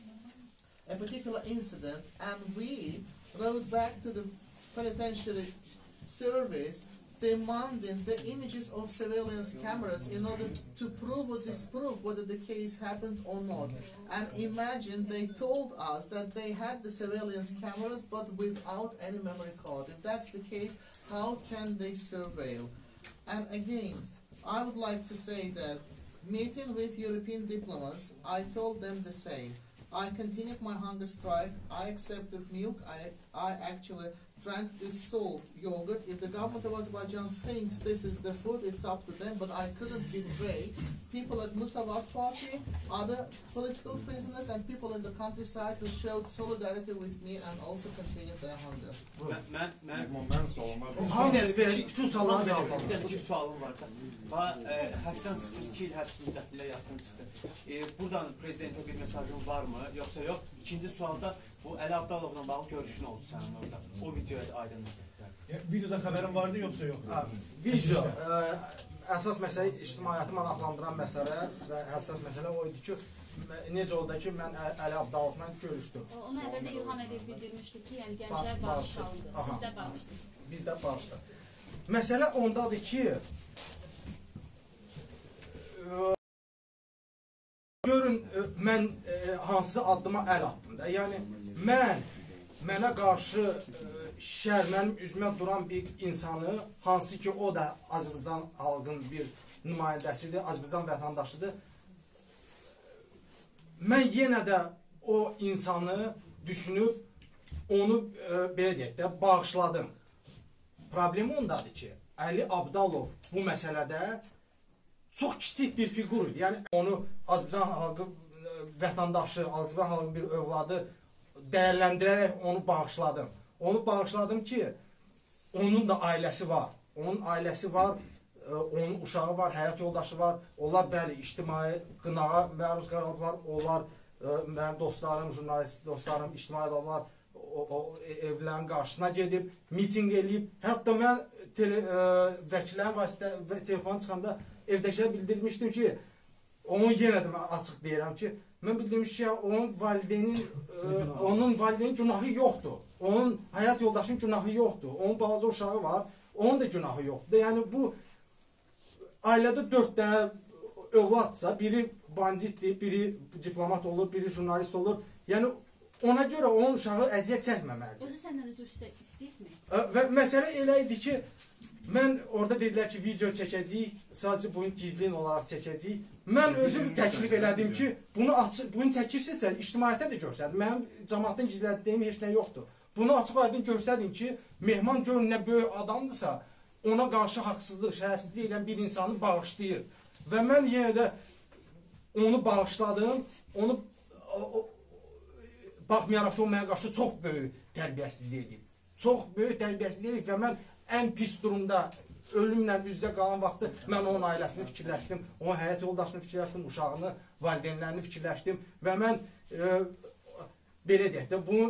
a particular incident, and we wrote back to the penitentiary service demanding the images of surveillance cameras in order to prove or disprove whether the case happened or not. And imagine they told us that they had the surveillance cameras but without any memory card. If that's the case, how can they surveil? And again, I would like to say that meeting with European diplomats, I told them the same. I continued my hunger strike, I accepted milk, I, I actually drank dissolved yogurt. If the government of Azerbaijan thinks this is the food, it's up to them, but I couldn't betray people at Musavat Party, other political prisoners, and people in the countryside who showed solidarity with me and also continued their hunger. Mən, mən, Mən sualıma Bütün sualları cavab bir dənə iki sualım var. Həbsdən çıxdı, iki il həbs müddətində yatqın çıxdı. E, buradan prezidentə bir mesajın varmı, yoxsa yox? İkinci sualda bu Əli Abdalovla bağlı görüşün oldu sənin orada. O videoya aydınlıq gətirdi. Videoda xəbərin vardı, yoxsa yox? Video. Əsas məsələ ictimaiyyəti maraqlandıran məsələ və əsas məsələ o idi ki, necə oldu ki, mən Əli Abdalovla görüşdüm. Onu əvvəldə İlham Əliyev bildirmişdi ki, yəni gənclər bağışlandı. Siz də bağışladınız. Biz də bağışladıq. Məsələ ondadır ki, görün mən hansısa addıma əl attım da. Yəni mən mənə qarşı şər, mənim üzümə duran bir insanı, hansı ki o da Azərbaycan xalqının bir nümayəndəsidir, Azərbaycan vətəndaşıdır, mən yenə də o insanı düşünüb, onu e, belə deyək də, bağışladım. Problem ondadır ki, Əli Abdalov bu məsələdə çox kiçik bir figur idi. Yəni, onu Azərbaycan xalqı vətəndaşı, Azərbaycan xalqının bir övladı dəyərləndirərək onu bağışladım. Onu bağışladım ki, onun da ailəsi var. Onun ailəsi var, onun uşağı var, həyat yoldaşı var. Onlar bəli, ictimai qınağa məruz qalıblar. Onlar, mənim dostlarım, jurnalist dostlarım, ictimai adamlar o, o evlərin qarşısına gedib, miting eləyib. Hətta mən tele, ə, vəkillərin vasitə və telefonu çıxanda evdəkilərə bildirmişdim ki, onun yenə də mən açıq deyirəm ki, mən bildirmişim ki, onun valideynin, ə, onun valideynin günahı yoxdur. Onun həyat yoldaşının günahı yoxdur. Onun balaca uşağı var, onun da günahı yoxdur. Yəni bu ailədə dörd dənə övladsa, biri banditdir, biri diplomat olur, biri jurnalist olur. Yəni ona görə onun uşağı əziyyət çəkməməlidir. Özü səndən üzr istəyibmi? Və məsələ elə idi ki, mən orada dedilər ki, video çəkəcəyik, sadəcə bunu gizlin olaraq çəkəcəyik. Mən özüm təklif elədim ki, bunu, bunu çəkirsinizsə, ictimaiyyətə də görsədin. Mənim cəmaatdan gizlədiyim heç nə yoxdur. Bunu açıq aydın görsədin ki, Mehman görün nə böyük adamdırsa, ona qarşı haqsızlıq, şərəfsizlik edən bir insanı bağışlayır. Və mən yenə də onu bağışladım, onu o, baxmayaraq ki, o mənə qarşı çox böyük tərbiyəsizlik edib. Çox böyük tərbiyəsizlik edib və mən ən pis durumda, ölümlə üz-üzə qalan vaxtı mən onun ailəsini fikirləşdim, onun həyat yoldaşını fikirləşdim, uşağını, valideynlərini fikirləşdim və mən e, belə deyək də, bunu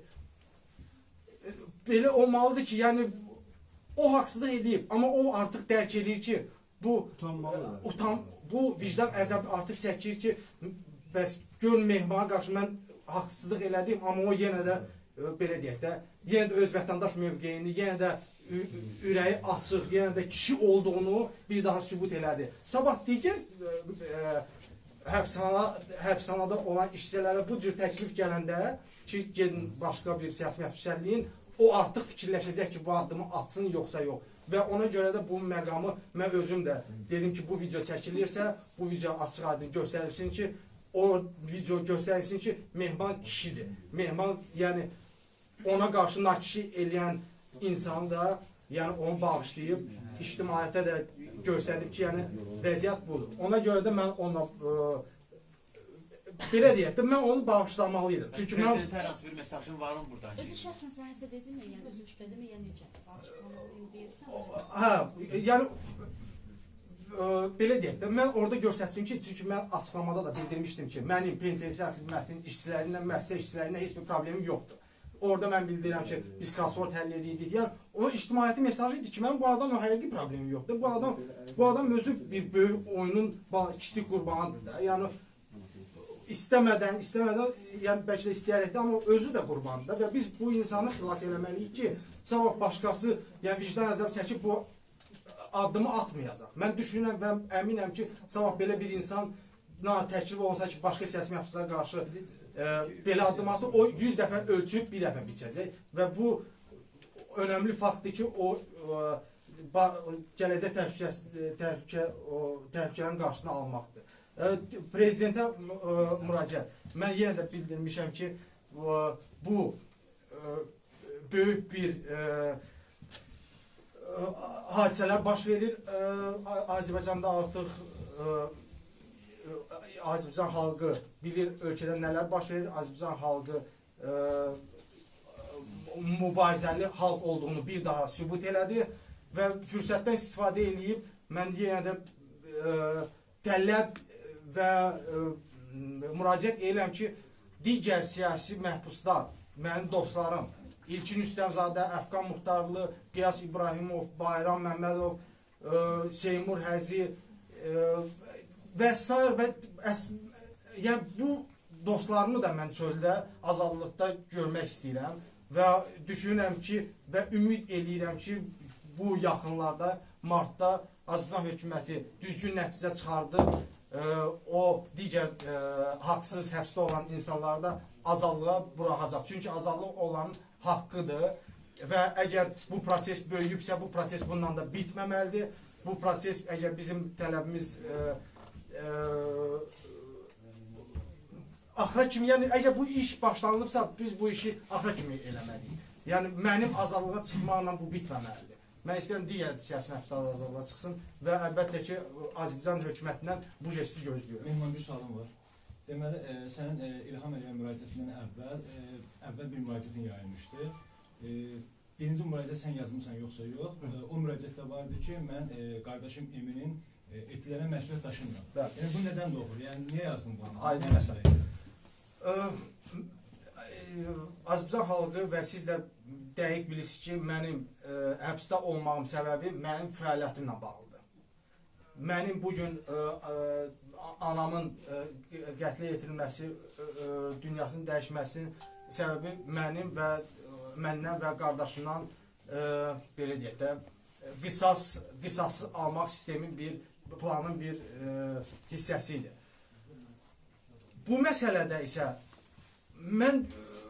e, belə olmalıdır ki, yəni o haqsızlıq edib, amma o artıq dərk edir ki, bu utan, bu vicdan əzabı artıq çəkir ki, bəs gör Mehmana qarşı mən haqsızlıq elədim, amma o yenə də e, belə deyək də, yenə də öz vətəndaş mövqeyini, yenə də ürəyi açıq, yenə də kişi olduğunu bir daha sübut elədi. Sabah digər e, e, həbsxana, həbsxanada olan işçilərə bu cür təklif gələndə ki, gedin başqa bir siyasi məhbusçiliyin, o artıq fikirləşəcək ki, bu addımı atsın, yoxsa yox. Və ona görə də bu məqamı mən özüm də dedim ki, bu video çəkilirsə, bu video açıq aydın göstərilsin ki, o video göstərilsin ki, Mehman kişidir. Mehman, yəni ona qarşı nakişi eləyən insanı da, yəni onu bağışlayıb, ictimaiyyətə də göstərib ki, yəni vəziyyət budur. Ona görə də mən ona belə deyək də, mən onu bağışlamalıydım. Çünki mən... Prezidentə hər hansı bir mesajın var mı buradan? Özü şəxsən sənəsə dedi mi? Yəni özü işlədi mi? Yəni necə? Bağışlamalıyım deyirsən? Hə, yəni belə deyək də, mən orada göstərdim ki, çünki mən açıqlamada da bildirmişdim ki, mənim penitensiar xidmətinin işçilərinə, müəssisə işçilərinə heç bir problemim yoxdur. Orada mən bildirirəm ki, biz crossword həll edirik. Yəni, o ictimaiyyətin mesajı idi ki, mən bu adamla həqiqi problemim yoxdur. Bu adam, bu adam özü bir böyük oyunun kiçik qurbanıdır da. Yəni, istəmədən, istəmədən, yəni bəlkə də istəyərək də, amma özü də qurbandır da. Və biz bu insanı xilas eləməliyik ki, sabah başqası, yəni vicdan əzab çəkib bu addımı atmayacaq. Mən düşünürəm və əminəm ki, sabah belə bir insan təklif olsa ki, başqa siyasi məhbuslara qarşı e, belə addım atır, o yüz dəfə ölçüb, bir dəfə biçəcək və bu önəmli faktdır ki, o e, gələcək təhlükələrin qarşısını almaqdır. E, prezidentə e, müraciət. Mən yenə də bildirmişəm ki, e, bu e, böyük bir e, hadisələr baş verir. Azərbaycanda artıq Azərbaycan xalqı bilir ölkədə nələr baş verir. Azərbaycan xalqı mübarizəli xalq olduğunu bir daha sübut elədi və fürsətdən istifadə eləyib mən yenə də tələb və müraciət edirəm ki, digər siyasi məhbuslar, mənim dostlarım, İlkin Üstəmzadə, Əfqan Muxtarlı, Qiyas İbrahimov, Bayram Məmmədov, e, Seymur Həzi e, və s. və əs, yəni bu dostlarımı da mən çöldə, azadlıqda görmək istəyirəm və düşünürəm ki və ümid eləyirəm ki, bu yaxınlarda, martda Azərbaycan hökuməti düzgün nəticə çıxardır o digər e, haqsız həbsdə olan insanları da azadlığa buraxacaq. Çünki azadlıq olanın haqqıdır və əgər bu proses böyüyübsə, bu proses bundan da bitməməlidir. Bu proses, əgər bizim tələbimiz e, e, axıra kimi, yəni əgər bu iş başlanılıbsa, biz bu işi axıra kimi eləməliyik. Yəni mənim azadlığa çıxmaqla bu bitməməlidir. Mən istəyirəm digər siyasi məhbuslar azadlığa çıxsın və əlbəttə ki, Azərbaycan hökumətindən bu jesti gözləyirəm. Mehman, bir sualım var. Deməli, e, sənin e, İlham Əliyev müraciətindən əvvəl, e, əvvəl bir müraciətin yayılmışdı. E, birinci müraciət sən yazmısan, yoxsa yox. E, o müraciətdə vardı ki, mən e, qardaşım Eminin e, etkilərə məsuliyyət daşımıram. Yəni, bu nədən doğur? Yəni, niyə yazdın bunu? Aydın məsələ. Azərbaycan xalqı və siz də dəqiq bilirsiniz ki, mənim e, həbsdə olmağım səbəbi mənim fəaliyyətimlə bağlıdır. Mənim bugün e, e, anamın e, qətlə yetirilməsi, e, dünyasının dəyişməsinin səbəbi mənim və e, məndən və qardaşımdan e, belə deyək də, qisas, qisası almaq sistemin bir, planın bir e, hissəsidir. Bu məsələdə isə mən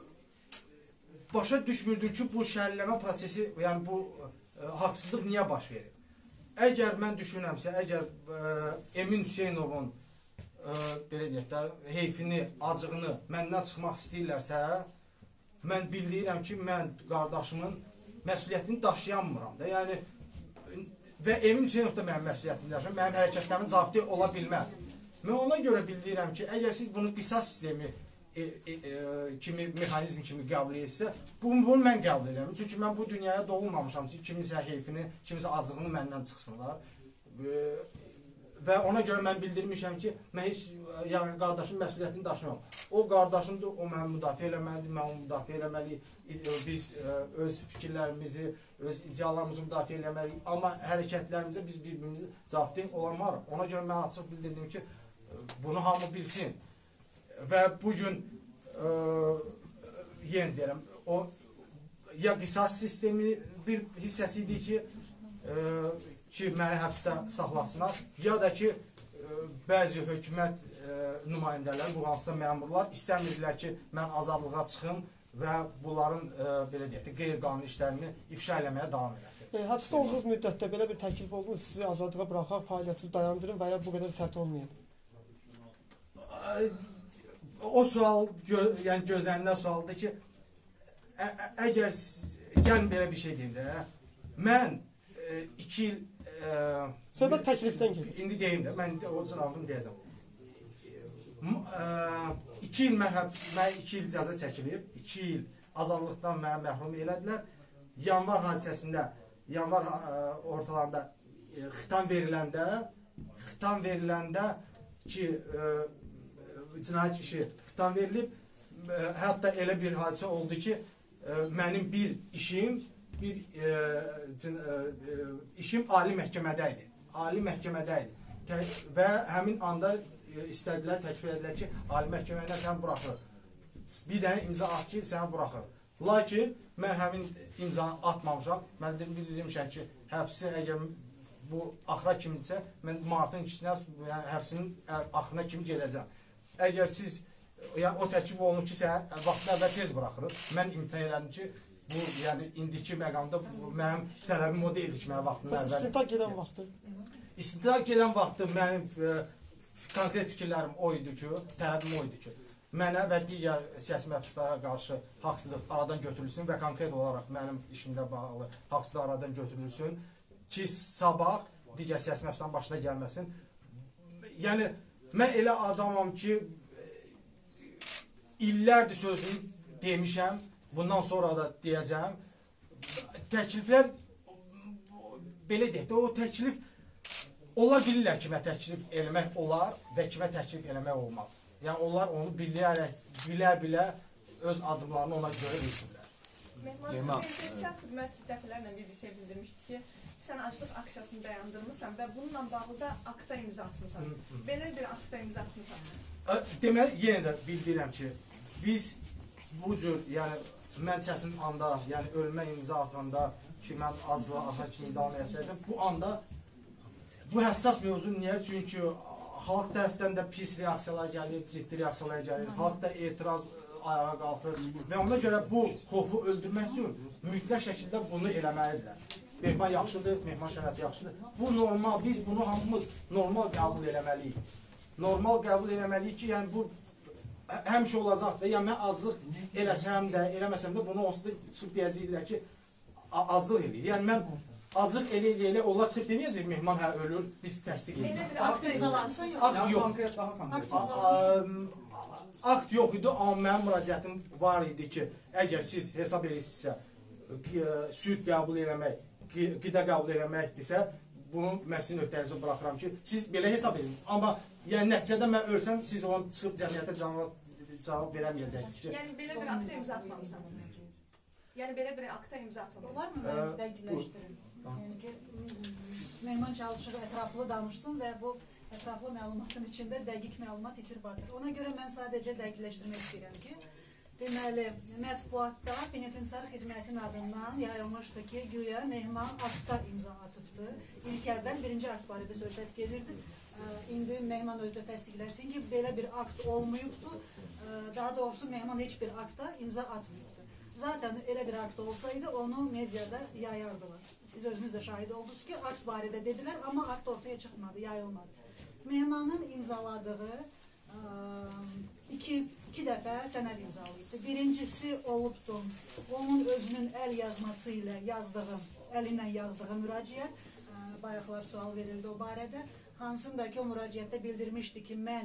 başa düşmürdüm ki, bu şəhərləmə prosesi, yəni bu e, haqsızlıq niyə baş verir? Əgər mən düşünürəmsə, əgər e, Emin Hüseynovun e, belə deyək də, heyfini, acığını məndən çıxmaq istəyirlərsə, mən bildirirəm ki, mən qardaşımın məsuliyyətini daşıyanmıram da. Yəni, və Emin Hüseynov da mənim məsuliyyətimi daşıyır, mənim hərəkətlərimin zabiti ola bilməz. Mən ona görə bildirirəm ki, əgər siz bunu qisas sistemi E, e, e, kimi, mexanizm kimi qəbul edirsə, bunu, bunu mən qəbul edirəm. Çünki mən bu dünyaya doğulmamışam ki, kimisə heyfini, kimisə acığını məndən çıxsınlar. E, və ona görə mən bildirmişəm ki, mən heç yəni, qardaşın məsuliyyətini daşımam. O qardaşımdır, o mən müdafiə eləməlidir, mən onu müdafiə eləməliyik. Biz e, öz fikirlərimizi, öz ideallarımızı müdafiə eləməliyik. Amma hərəkətlərimizə biz bir-birimizi cavabdeh olamarıq. Ona görə mən açıq bildirdim ki, bunu hamı bilsin. Və bugün e, yenə deyirəm, o ya qisas sistemi bir hissəsi idi ki, e, ki məni həbsdə saxlasınlar, ya da ki, e, bəzi hökumət e, nümayəndələri, bu hansısa məmurlar istəmirdilər ki, mən azadlığa çıxım və bunların e, belə deyək, qeyri-qanuni işlərini ifşa eləməyə davam edək. E, həbsdə olduğunuz müddətdə belə bir təklif oldu mu, sizi azadlığa buraxaq, fəaliyyətsiz dayandırın və ya bu qədər sərt olmayın? O sual, gö yəni gözlərindən sualdır ki, ə əgər, gəlin belə bir şey deyim də, mən e, iki il... E, Söhbət təklifdən gedir. İndi deyim də, mən o cavabını deyəcəm. E, iki il mən, mən iki il cəza çəkilib, iki il azadlıqdan mənə məhrum elədilər. Yanvar hadisəsində, yanvar e, ortalarında e, xitam veriləndə, xitam veriləndə ki, e, cinayət işi xitam verilib, e, hətta elə bir hadisə oldu ki, e, mənim bir işim, bir e, cin, e, işim ali məhkəmədə idi. Ali məhkəmədə idi. Tə, və həmin anda e, istədilər, təklif edilər ki, ali məhkəməyə sən buraxır. Bir dənə imza at ki, səni buraxır. Lakin mən həmin imzanı atmamışam. Mən bildirmişəm ki, həbsi əgər bu axıra kimidirsə, mən martın ikisinə, yəni, həbsinin axırına kimi gedəcəm. Əgər siz, yəni, o təklif olunur ki, sənə vaxtını əvvəl tez buraxırıq. Mən imtihan elədim ki, bu, yəni, indiki məqamda mənim tələbim o deyildi ki, mənim vaxtını əvvəl... İstintaq gedən vaxtı? İstintaq gedən vaxtı mənim e, konkret fikirlərim o idi ki, tələbim o idi ki, mənə və digər siyasi məhbuslara qarşı haqsızlıq aradan götürülsün və konkret olaraq mənim işimlə bağlı haqsızlıq aradan götürülsün ki, sabah digər siyasi məhbusların başına gəlməsin. Yəni, mən elə adamam ki, illərdir sözünü demişəm, bundan sonra da deyəcəm. Təkliflər, belə deyək də, o təklif, onlar bilirlər kimə təklif eləmək olar və kimə təklif eləmək olmaz. Yəni, onlar onu bilərək, bilə-bilə öz adımlarını ona görə bilirlər. Mehman, pensiya xidmət dəfələrlə bir bir şey bildirmişdi ki, sən açlıq aksiyasını dayandırmışsan və bununla bağlı da akta imza atmışsan. Belə bir akta imza atmışsan. Deməli, yenə də bildirəm ki, biz bu cür, yəni, mən çətin anda, yəni ölmə imza atanda ki, mən azlığa axar kimi davam edəcəm, bu anda, bu həssas mövzu niyə? Çünki xalq tərəfdən də pis reaksiyalar gəlir, ciddi reaksiyalar gəlir, xalq da etiraz ayağa qalxır və ona görə bu xofu öldürmək üçün mütləq şəkildə bunu eləməlidirlər. Mehman yaxşıdır, mehman şəraiti yaxşıdır. Bu normal, biz bunu hamımız normal qəbul eləməliyik. Normal qəbul eləməliyik ki, yəni bu həmişə olacaqdır. Yəni mən azlıq eləsəm də, eləməsəm də bunu onsuz da çıxıb deyəcəklər ki, azlıq eləyir. Yəni mən azlıq elə-elə onlar çıxıb deməyəcək, mehman hə ölür, biz təsdiq edirik. Elə bir akt imzalarsa yox. Akt yox. Akt yox idi, amma mənim müraciətim var idi ki, əgər siz hesab edirsinizsə, süd qəbul eləmək, qida qəbul eləməkdirsə, bunu mən sizin öhdənizə buraxıram ki, siz belə hesab edin. Amma yəni nəticədə mən ölsəm, siz onu çıxıb cəmiyyətə cavab verəməyəcəksiniz ki. Yəni belə bir akta imza atmamışsan. Yəni belə bir akta imza atmamışsan. Olar mı mən dəqiqləşdirim? Yəni ki, mehman çalışır, ətraflı danışsın və bu ətraflı məlumatın içində dəqiq məlumat itir batır. Ona görə mən sadəcə dəqiqləşdirmək istəyirəm ki, deməli, mətbuatda penitensiar xidmətin adından yayılmışdı ki, güya mehman akta imza atıbdı. İlk əvvəl birinci akt barədə söhbət gedirdi. İndi mehman özü də təsdiqlərsin ki, belə bir akt olmayıbdı. Daha doğrusu mehman heç bir akta imza atmayıbdı. Zaten elə bir akt olsaydı onu mediada yayardılar. Siz özünüz də şahid oldunuz ki, akt barədə dedilər, amma akt ortaya çıxmadı, yayılmadı. Mehmanın imzaladığı iki, iki dəfə sənəd imzalayıbdı. Birincisi olubdu, onun özünün əl yazması ilə yazdığı, əlinlə yazdığı müraciət. Bayaqlar sual verildi o barədə. Hansındakı o müraciətdə bildirmişdi ki, mən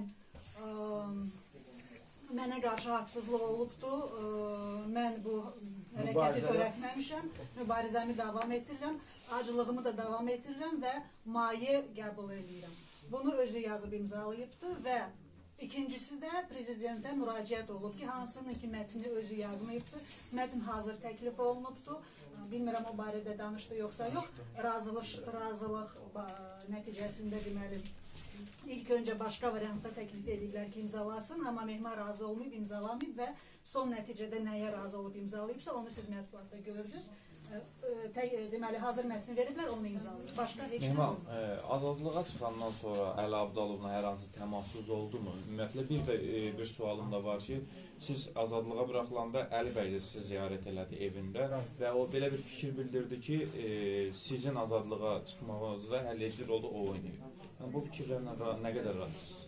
mənə qarşı haqsızlıq olubdu, mən bu hərəkəti törətməmişəm, mübarizəmi davam etdirirəm, acılığımı da davam etdirirəm və maye qəbul edirəm. Bunu özü yazıb imzalayıbdı və ikincisi də prezidentə müraciət olub ki, hansının ki mətni özü yazmayıbdı, mətn hazır təklif olunubdu, bilmirəm o barədə danışdı yoxsa yox, razılıq, razılıq nəticəsində deməli, İlk öncə başqa variantda təklif edirlər ki, imzalasın, amma mehman razı olmayıb, imzalamayıb və son nəticədə nəyə razı olub imzalayıbsa, onu siz mətbuatda gördünüz. Deməli, hazır mətni veriblər, onu imzalayıb. Başqa heç nə olmayıb. Azadlığa çıxandan sonra Əli Abdalovla hər hansı təmassız oldu mu? Ümumiyyətlə, bir də bir sualım da var ki, siz azadlığa buraxılanda Əli bəy də sizi ziyarət elədi evində və o belə bir fikir bildirdi ki, sizin azadlığa çıxmağınızda həlledici rolu o oynayır. Bu fikirlərlə nə qədər razısınız?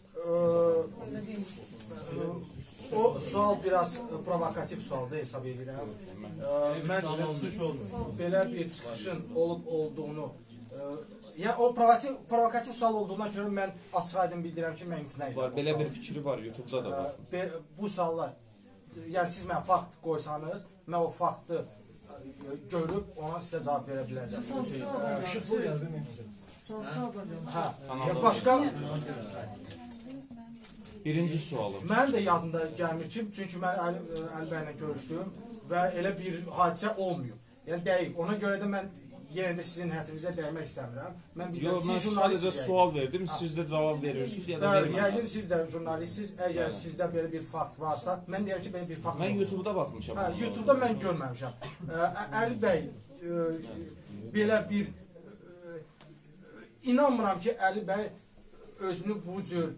O sual biraz provokativ sualdır, hesab edirəm. Mən belə bir çıxışın olub olduğunu, yəni o provokativ sual olduğundan görə mən açıq aydın bildirəm ki, mən imtina edirəm. Belə bir fikri var, YouTube'da da var. Bu suallar, yəni siz mən fakt qoysanız, mən o faktı görüb ona sizə cavab verə biləcəm. Hə, başqa... Birinci sualım. Mən də yadımda gəlmir ki, çünki mən Əli bəylə görüşdüm və elə bir hadisə olmuyor. Yəni dəqiq, ona görə də mən yenə də sizin hətinizə dəymək istəmirəm. Yox, mən sadəcə sual verdim, siz də cavab verirsiniz ya da verməlisiniz. Yəqin siz də jurnalistsiniz, əgər sizdə belə bir fakt varsa, mən deyirəm ki, belə bir fakt Mən YouTube'da baxmışam. Hə, YouTube'da mən görməmişəm. Əli bəy belə bir... İnanmıram ki, Əli bəy özünü bu cür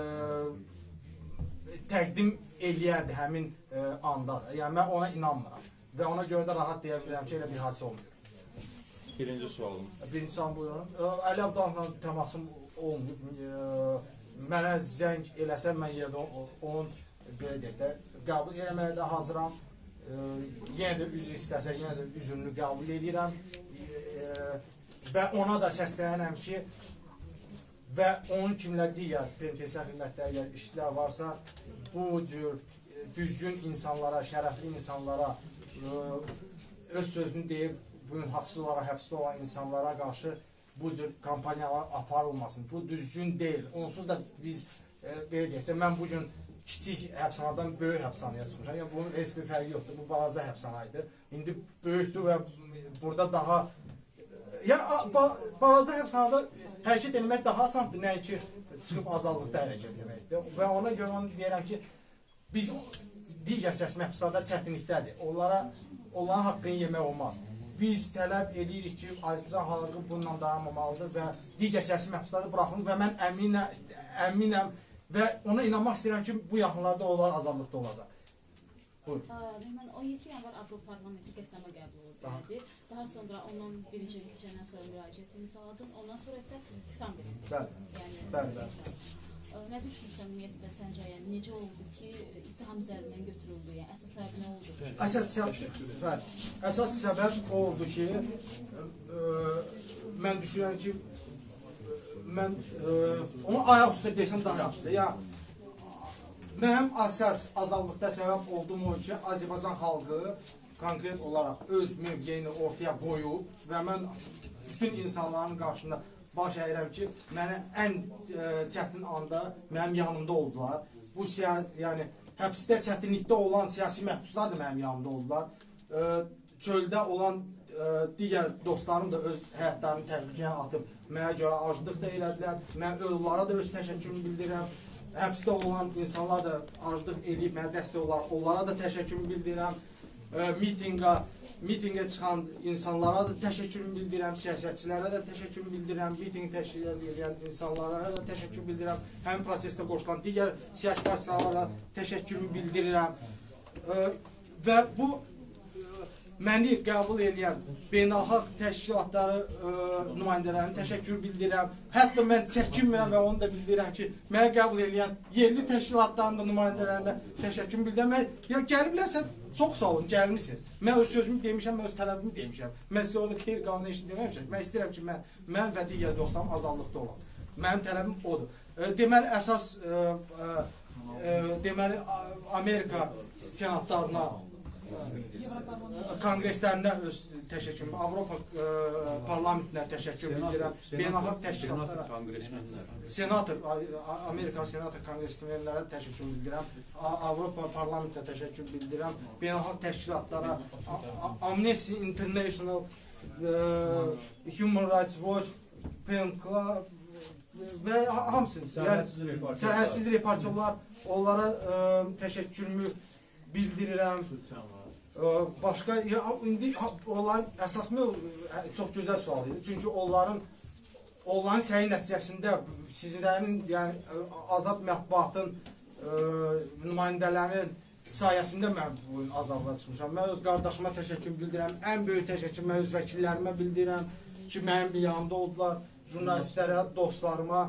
təqdim eləyərdi həmin anda da. Yəni, mən ona inanmıram. Və ona görə də rahat deyə bilirəm ki, elə bir hadisə olmuyor. Birinci sualım. Birinci sualım buyurun. Əli Abdalovla təmasım olmuyor. Mənə zəng eləsə, mən yerdə onun belə deyək də, qəbul eləməyə də hazıram. Yenə də üzr istəsə, yenə də üzrünü qəbul edirəm. Və ona da səslənəm ki, və onun kimlər digər penitensiar xidmətləri işçilər varsa, bu cür düzgün insanlara, şərəfli insanlara, öz sözünü deyib, bugün haqsız olaraq həbsdə olan insanlara qarşı bu cür kampaniyalar aparılmasın. Bu düzgün deyil. Onsuz da biz, belə deyək də, mən bugün kiçik həbsanadan böyük həbsanaya çıxmışam. Yəni, bunun heç bir fərqi yoxdur. Bu balaca həbsanaydı. İndi böyükdür və burada daha... Yəni, balaca həbsanada hərəkət etmək daha asandır, nəinki çıxıb azadlıqda hərəkət etməkdir. Və ona görə onu deyirəm ki, biz digər səs məhbuslarda çətinlikdədir. Onlara, onların haqqını yemək olmaz. Biz tələb edirik ki, Azərbaycan xalqı bununla dayanmamalıdır və digər səs məhbuslarda buraxılır və mən əminə, əminəm və ona inanmaq istəyirəm ki, bu yaxınlarda onlar azadlıqda olacaq. Buyurun. Mən on yeddi yanvar Avropa Parlamenti qətnamə qəbul edildi. Daha sonra ondan birinci il keçəndən sonra müraciət imzaladın. Ondan sonra isə qısan bir. Bəli. Yəni, bəli, bəli. Nə düşünürsən ümumiyyətlə səncə, yəni necə oldu ki, ittiham üzərindən götürüldü, yəni əsas səbəb nə oldu? Əsas səbəb, bəli, əsas səbəb o oldu ki, ə, mən düşünürəm ki, mən ə, onu ayaq üstə desəm daha yaxşıdır. Yəni, mənim əsas azadlıqda səbəb olduğum o ki, Azərbaycan xalqı konkret olaraq öz mövqeyini ortaya qoyub və mən bütün insanların qarşısında baş əyirəm ki, mənə ən ə, çətin anda mənim yanımda oldular. Bu yəni həbsdə çətinlikdə olan siyasi məhbuslar da mənim yanımda oldular. Ə, çöldə olan ə, digər dostlarım da öz həyatlarını təhlükəyə atıb mənə görə aclıq da elədilər. Mən onlara da öz təşəkkürümü bildirirəm. Həbsdə olan insanlar da aclıq eləyib mənə dəstək olaraq onlara da təşəkkürümü bildirirəm. Mitinqa, mitinqə çıxan insanlara da təşəkkürümü bildirirəm, siyasətçilərə də təşəkkürümü bildirirəm, mitinq təşkil edən insanlara da təşəkkür bildirirəm, həmin prosesdə qoşulan digər siyasi partiyalara təşəkkürümü bildirirəm və bu məni qəbul edən beynəlxalq təşkilatları nümayəndələrinə təşəkkür bildirirəm. Hətta mən çəkinmirəm və onu da bildirirəm ki, məni qəbul edən yerli təşkilatların da nümayəndələrinə təşəkkür bildirirəm. Yəni, gəliblərsə, çox sağ olun, gəlmişsiniz. Mən öz sözümü demişəm, mən öz tələbimi demişəm. Mən sizə orada xeyr qanunu işini deməmişəm. Mən istəyirəm ki, mən, mən və digər dostlarım azadlıqda olan. Mənim tələbim odur. Deməli, əsas deməli, Amerika senatlarına konqreslərinə öz təşəkkürüm, Avropa parlamentinə təşəkkür bildirirəm, beynəlxalq təşkilatlara, senator, Amerika senator konqresmenlərə təşəkkür bildirirəm, Avropa parlamentinə təşəkkür bildirirəm, beynəlxalq təşkilatlara, Amnesty International, Human Rights Watch, Pen Club və hamısı, sərhədsiz reportyorlar, onlara təşəkkürümü bildirirəm. Başqa, indi onların əsas çox gözəl sual idi. Çünki onların onların səyi nəticəsində sizlərin, yəni azad mətbuatın nümayəndələrinin sayəsində mən bu gün azadlığa çıxmışam. Mən öz qardaşıma təşəkkür bildirirəm. Ən böyük təşəkkür mən öz vəkillərimə bildirirəm ki, mənim bir yanımda oldular. Jurnalistlərə, dostlarıma.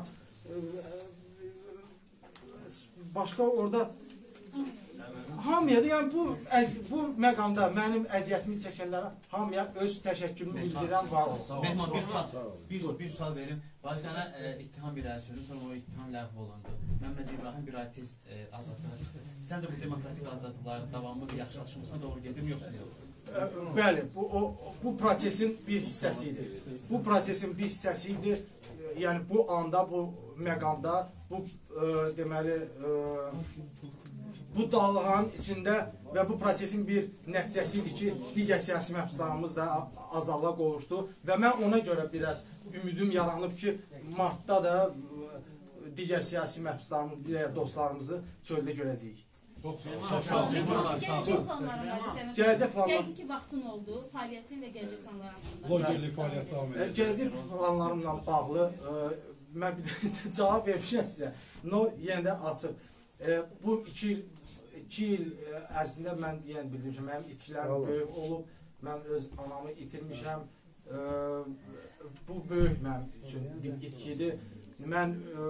Başqa orada hamıya da, yəni bu, bu məqamda mənim əziyyətimi çəkənlərə hamıya öz təşəkkürümü bildirirəm, var olsun. Mehman, bir sual, bir, bir sual verim. Bax, sənə e, ittiham bir əl sözü, sonra o ittiham ləğv olundu. Məmməd İbrahim bir ay tez e, azadlığa çıxdı. Səncə bu demokratik azadlıqların davamlı bir yaxşılaşmasına doğru gedir mi, yoxsa yox? Bəli, bu, o, bu prosesin bir hissəsi idi. Bu prosesin bir hissəsi idi. Yəni bu anda, bu məqamda, bu e, deməli, e, bu dalğanın içində və bu prosesin bir nəticəsi idi ki, digər siyasi məhbuslarımız da azadlığa qovuşdu və mən ona görə biraz ümidim yaranıb ki, martda da digər siyasi məhbuslarımız, digər dostlarımızı çöldə görəcəyik. Çox sağ olun. Gələcək planların var. Gələcək planlar. Yəqin ki, vaxtın oldu, fəaliyyətin və gələcək planların haqqında. Locerli fəaliyyət davam edir. Gələcək planlarımla bağlı mən bir cavab vermişəm sizə. No, yenə də açıq. Bu iki il iki il ərzində mən yenə bildirmişəm, mənim itkilərim böyük olub, mən öz anamı itirmişəm, bu böyük mənim üçün bir itkidir. Mən,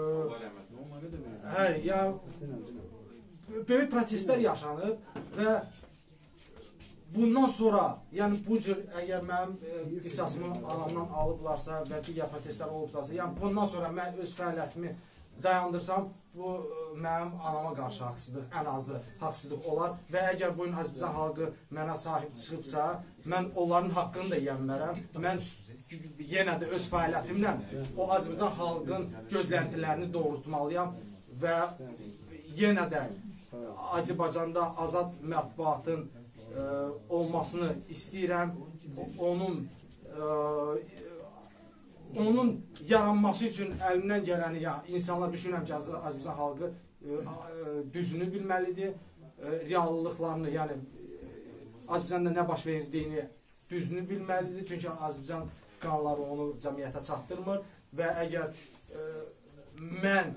hə, ya, böyük proseslər yaşanıb və bundan sonra, yəni bu cür, əgər mənim qisasımı anamdan alıblarsa və digər proseslər olublarsa, yəni bundan sonra mən öz fəaliyyətimi dayandırsam, bu mənim anama qarşı haqsızlıq, ən azı haqsızlıq olar və əgər bugün Azərbaycan xalqı mənə sahib çıxıbsa, mən onların haqqını da yemərəm. Mən yenə də öz fəaliyyətimlə o Azərbaycan xalqın gözləntilərini doğrultmalıyam və yenə də Azərbaycanda azad mətbuatın olmasını istəyirəm. Onun onun yaranması üçün əlimdən gələni, ya, insanlar düşünürəm ki, Azərbaycan xalqı düzünü bilməlidir, reallıqlarını, yəni Azərbaycanda nə baş verdiyini düzünü bilməlidir, çünki Azərbaycan kanalları onu cəmiyyətə çatdırmır və əgər mən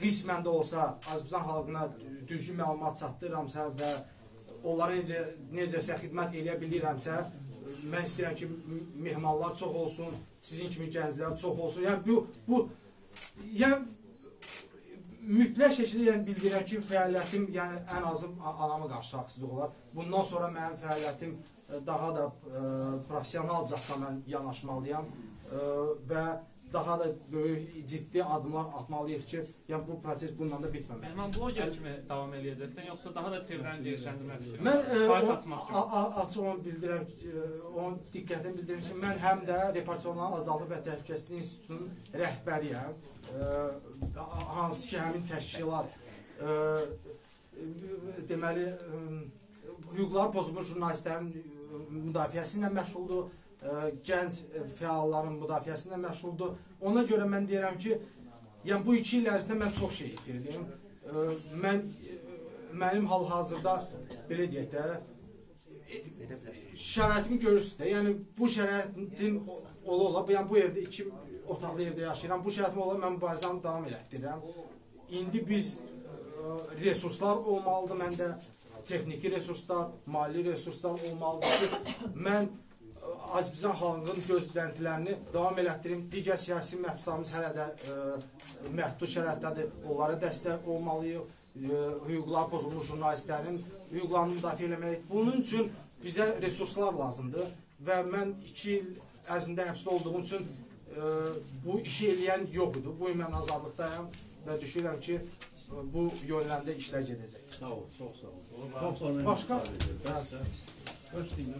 qismən də olsa Azərbaycan xalqına düzgün məlumat çatdırıramsa və onlara necə necəsə xidmət edə bilirəmsə, mən istəyirəm ki, mehmanlar çox olsun, sizin kimi gənclər çox olsun. Yəni bu bu yəni mütləq şəkildə yəni bildirirəm ki, fəaliyyətim yəni ən azı anama qarşı haqsızlıq olar. Bundan sonra mənim fəaliyyətim daha da e, professionalcasına mən yanaşmalıyam e, və daha da böyük ciddi adımlar atmalıyıq ki, yəni bu proses bundan da bitməməlidir. Mən bloger kimi davam edəcəksən, yoxsa daha da çevrəni genişləndirmək üçün? Mən e, açıq onu bildirəm, e, onun diqqətini bildirim ki, mən həm də Repartiyonların Azadlıq və Təhlükəsizlik İnstitutunun rəhbəriyəm. E, hansı ki, həmin təşkilat e, deməli e, hüquqları pozulmuş jurnalistlərin müdafiəsi ilə məşğuldur. Gənc fəalların müdafiəsi ilə məşğuldur. Ona görə mən deyirəm ki, yəni bu iki il ərzində mən çox şey itirdim. Mən, mənim hal-hazırda, belə deyək də, şəraitimi görürsünüz də, yəni bu şəraitin ola-ola, yəni bu evdə, iki otaqlı evdə yaşayıram, bu şəraitim ola-ola mən mübarizəmi davam elətdirirəm. İndi biz resurslar olmalıdır məndə, texniki resurslar, mali resurslar olmalıdır ki, mən Azərbaycan xalqının gözləntilərini davam elətdirim. Digər siyasi məhbuslarımız hələ də e, məhdud şəraitdədir. Onlara dəstək olmalıyıq. E, hüquqlar pozulmuş jurnalistlərin hüquqlarını müdafiə eləməliyik. Bunun üçün bizə resurslar lazımdır və mən iki il ərzində həbsdə olduğum üçün e, bu işi eləyən yox idi. Bu il mən azadlıqdayım və düşünürəm ki, bu yönləndə işlər gedəcək. Sağ ol, çox sağ ol. Çox sağ ol. Başqa? Hoş geldin.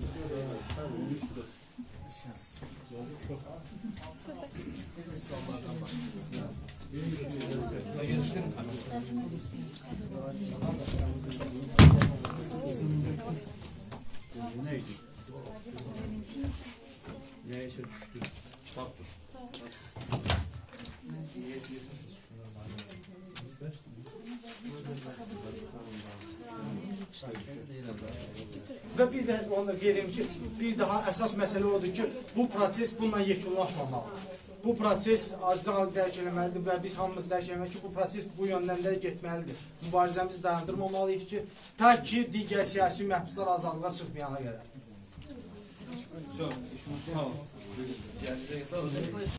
Neydi? Neyse düştü. Kitaptır. Və bir də onu da qeyd ki, bir daha əsas məsələ odur ki, bu proses bununla yekunlaşmamalıdır. Bu proses Azərbaycan dərk eləməlidir və biz hamımız dərk eləməliyik ki, bu proses bu yöndən də getməlidir. Mübarizəmizi dayandırmamalıyıq ki, ta ki, digər siyasi məhbuslar azadlığa çıxmayana qədər. Sağ ol. Sağ ol.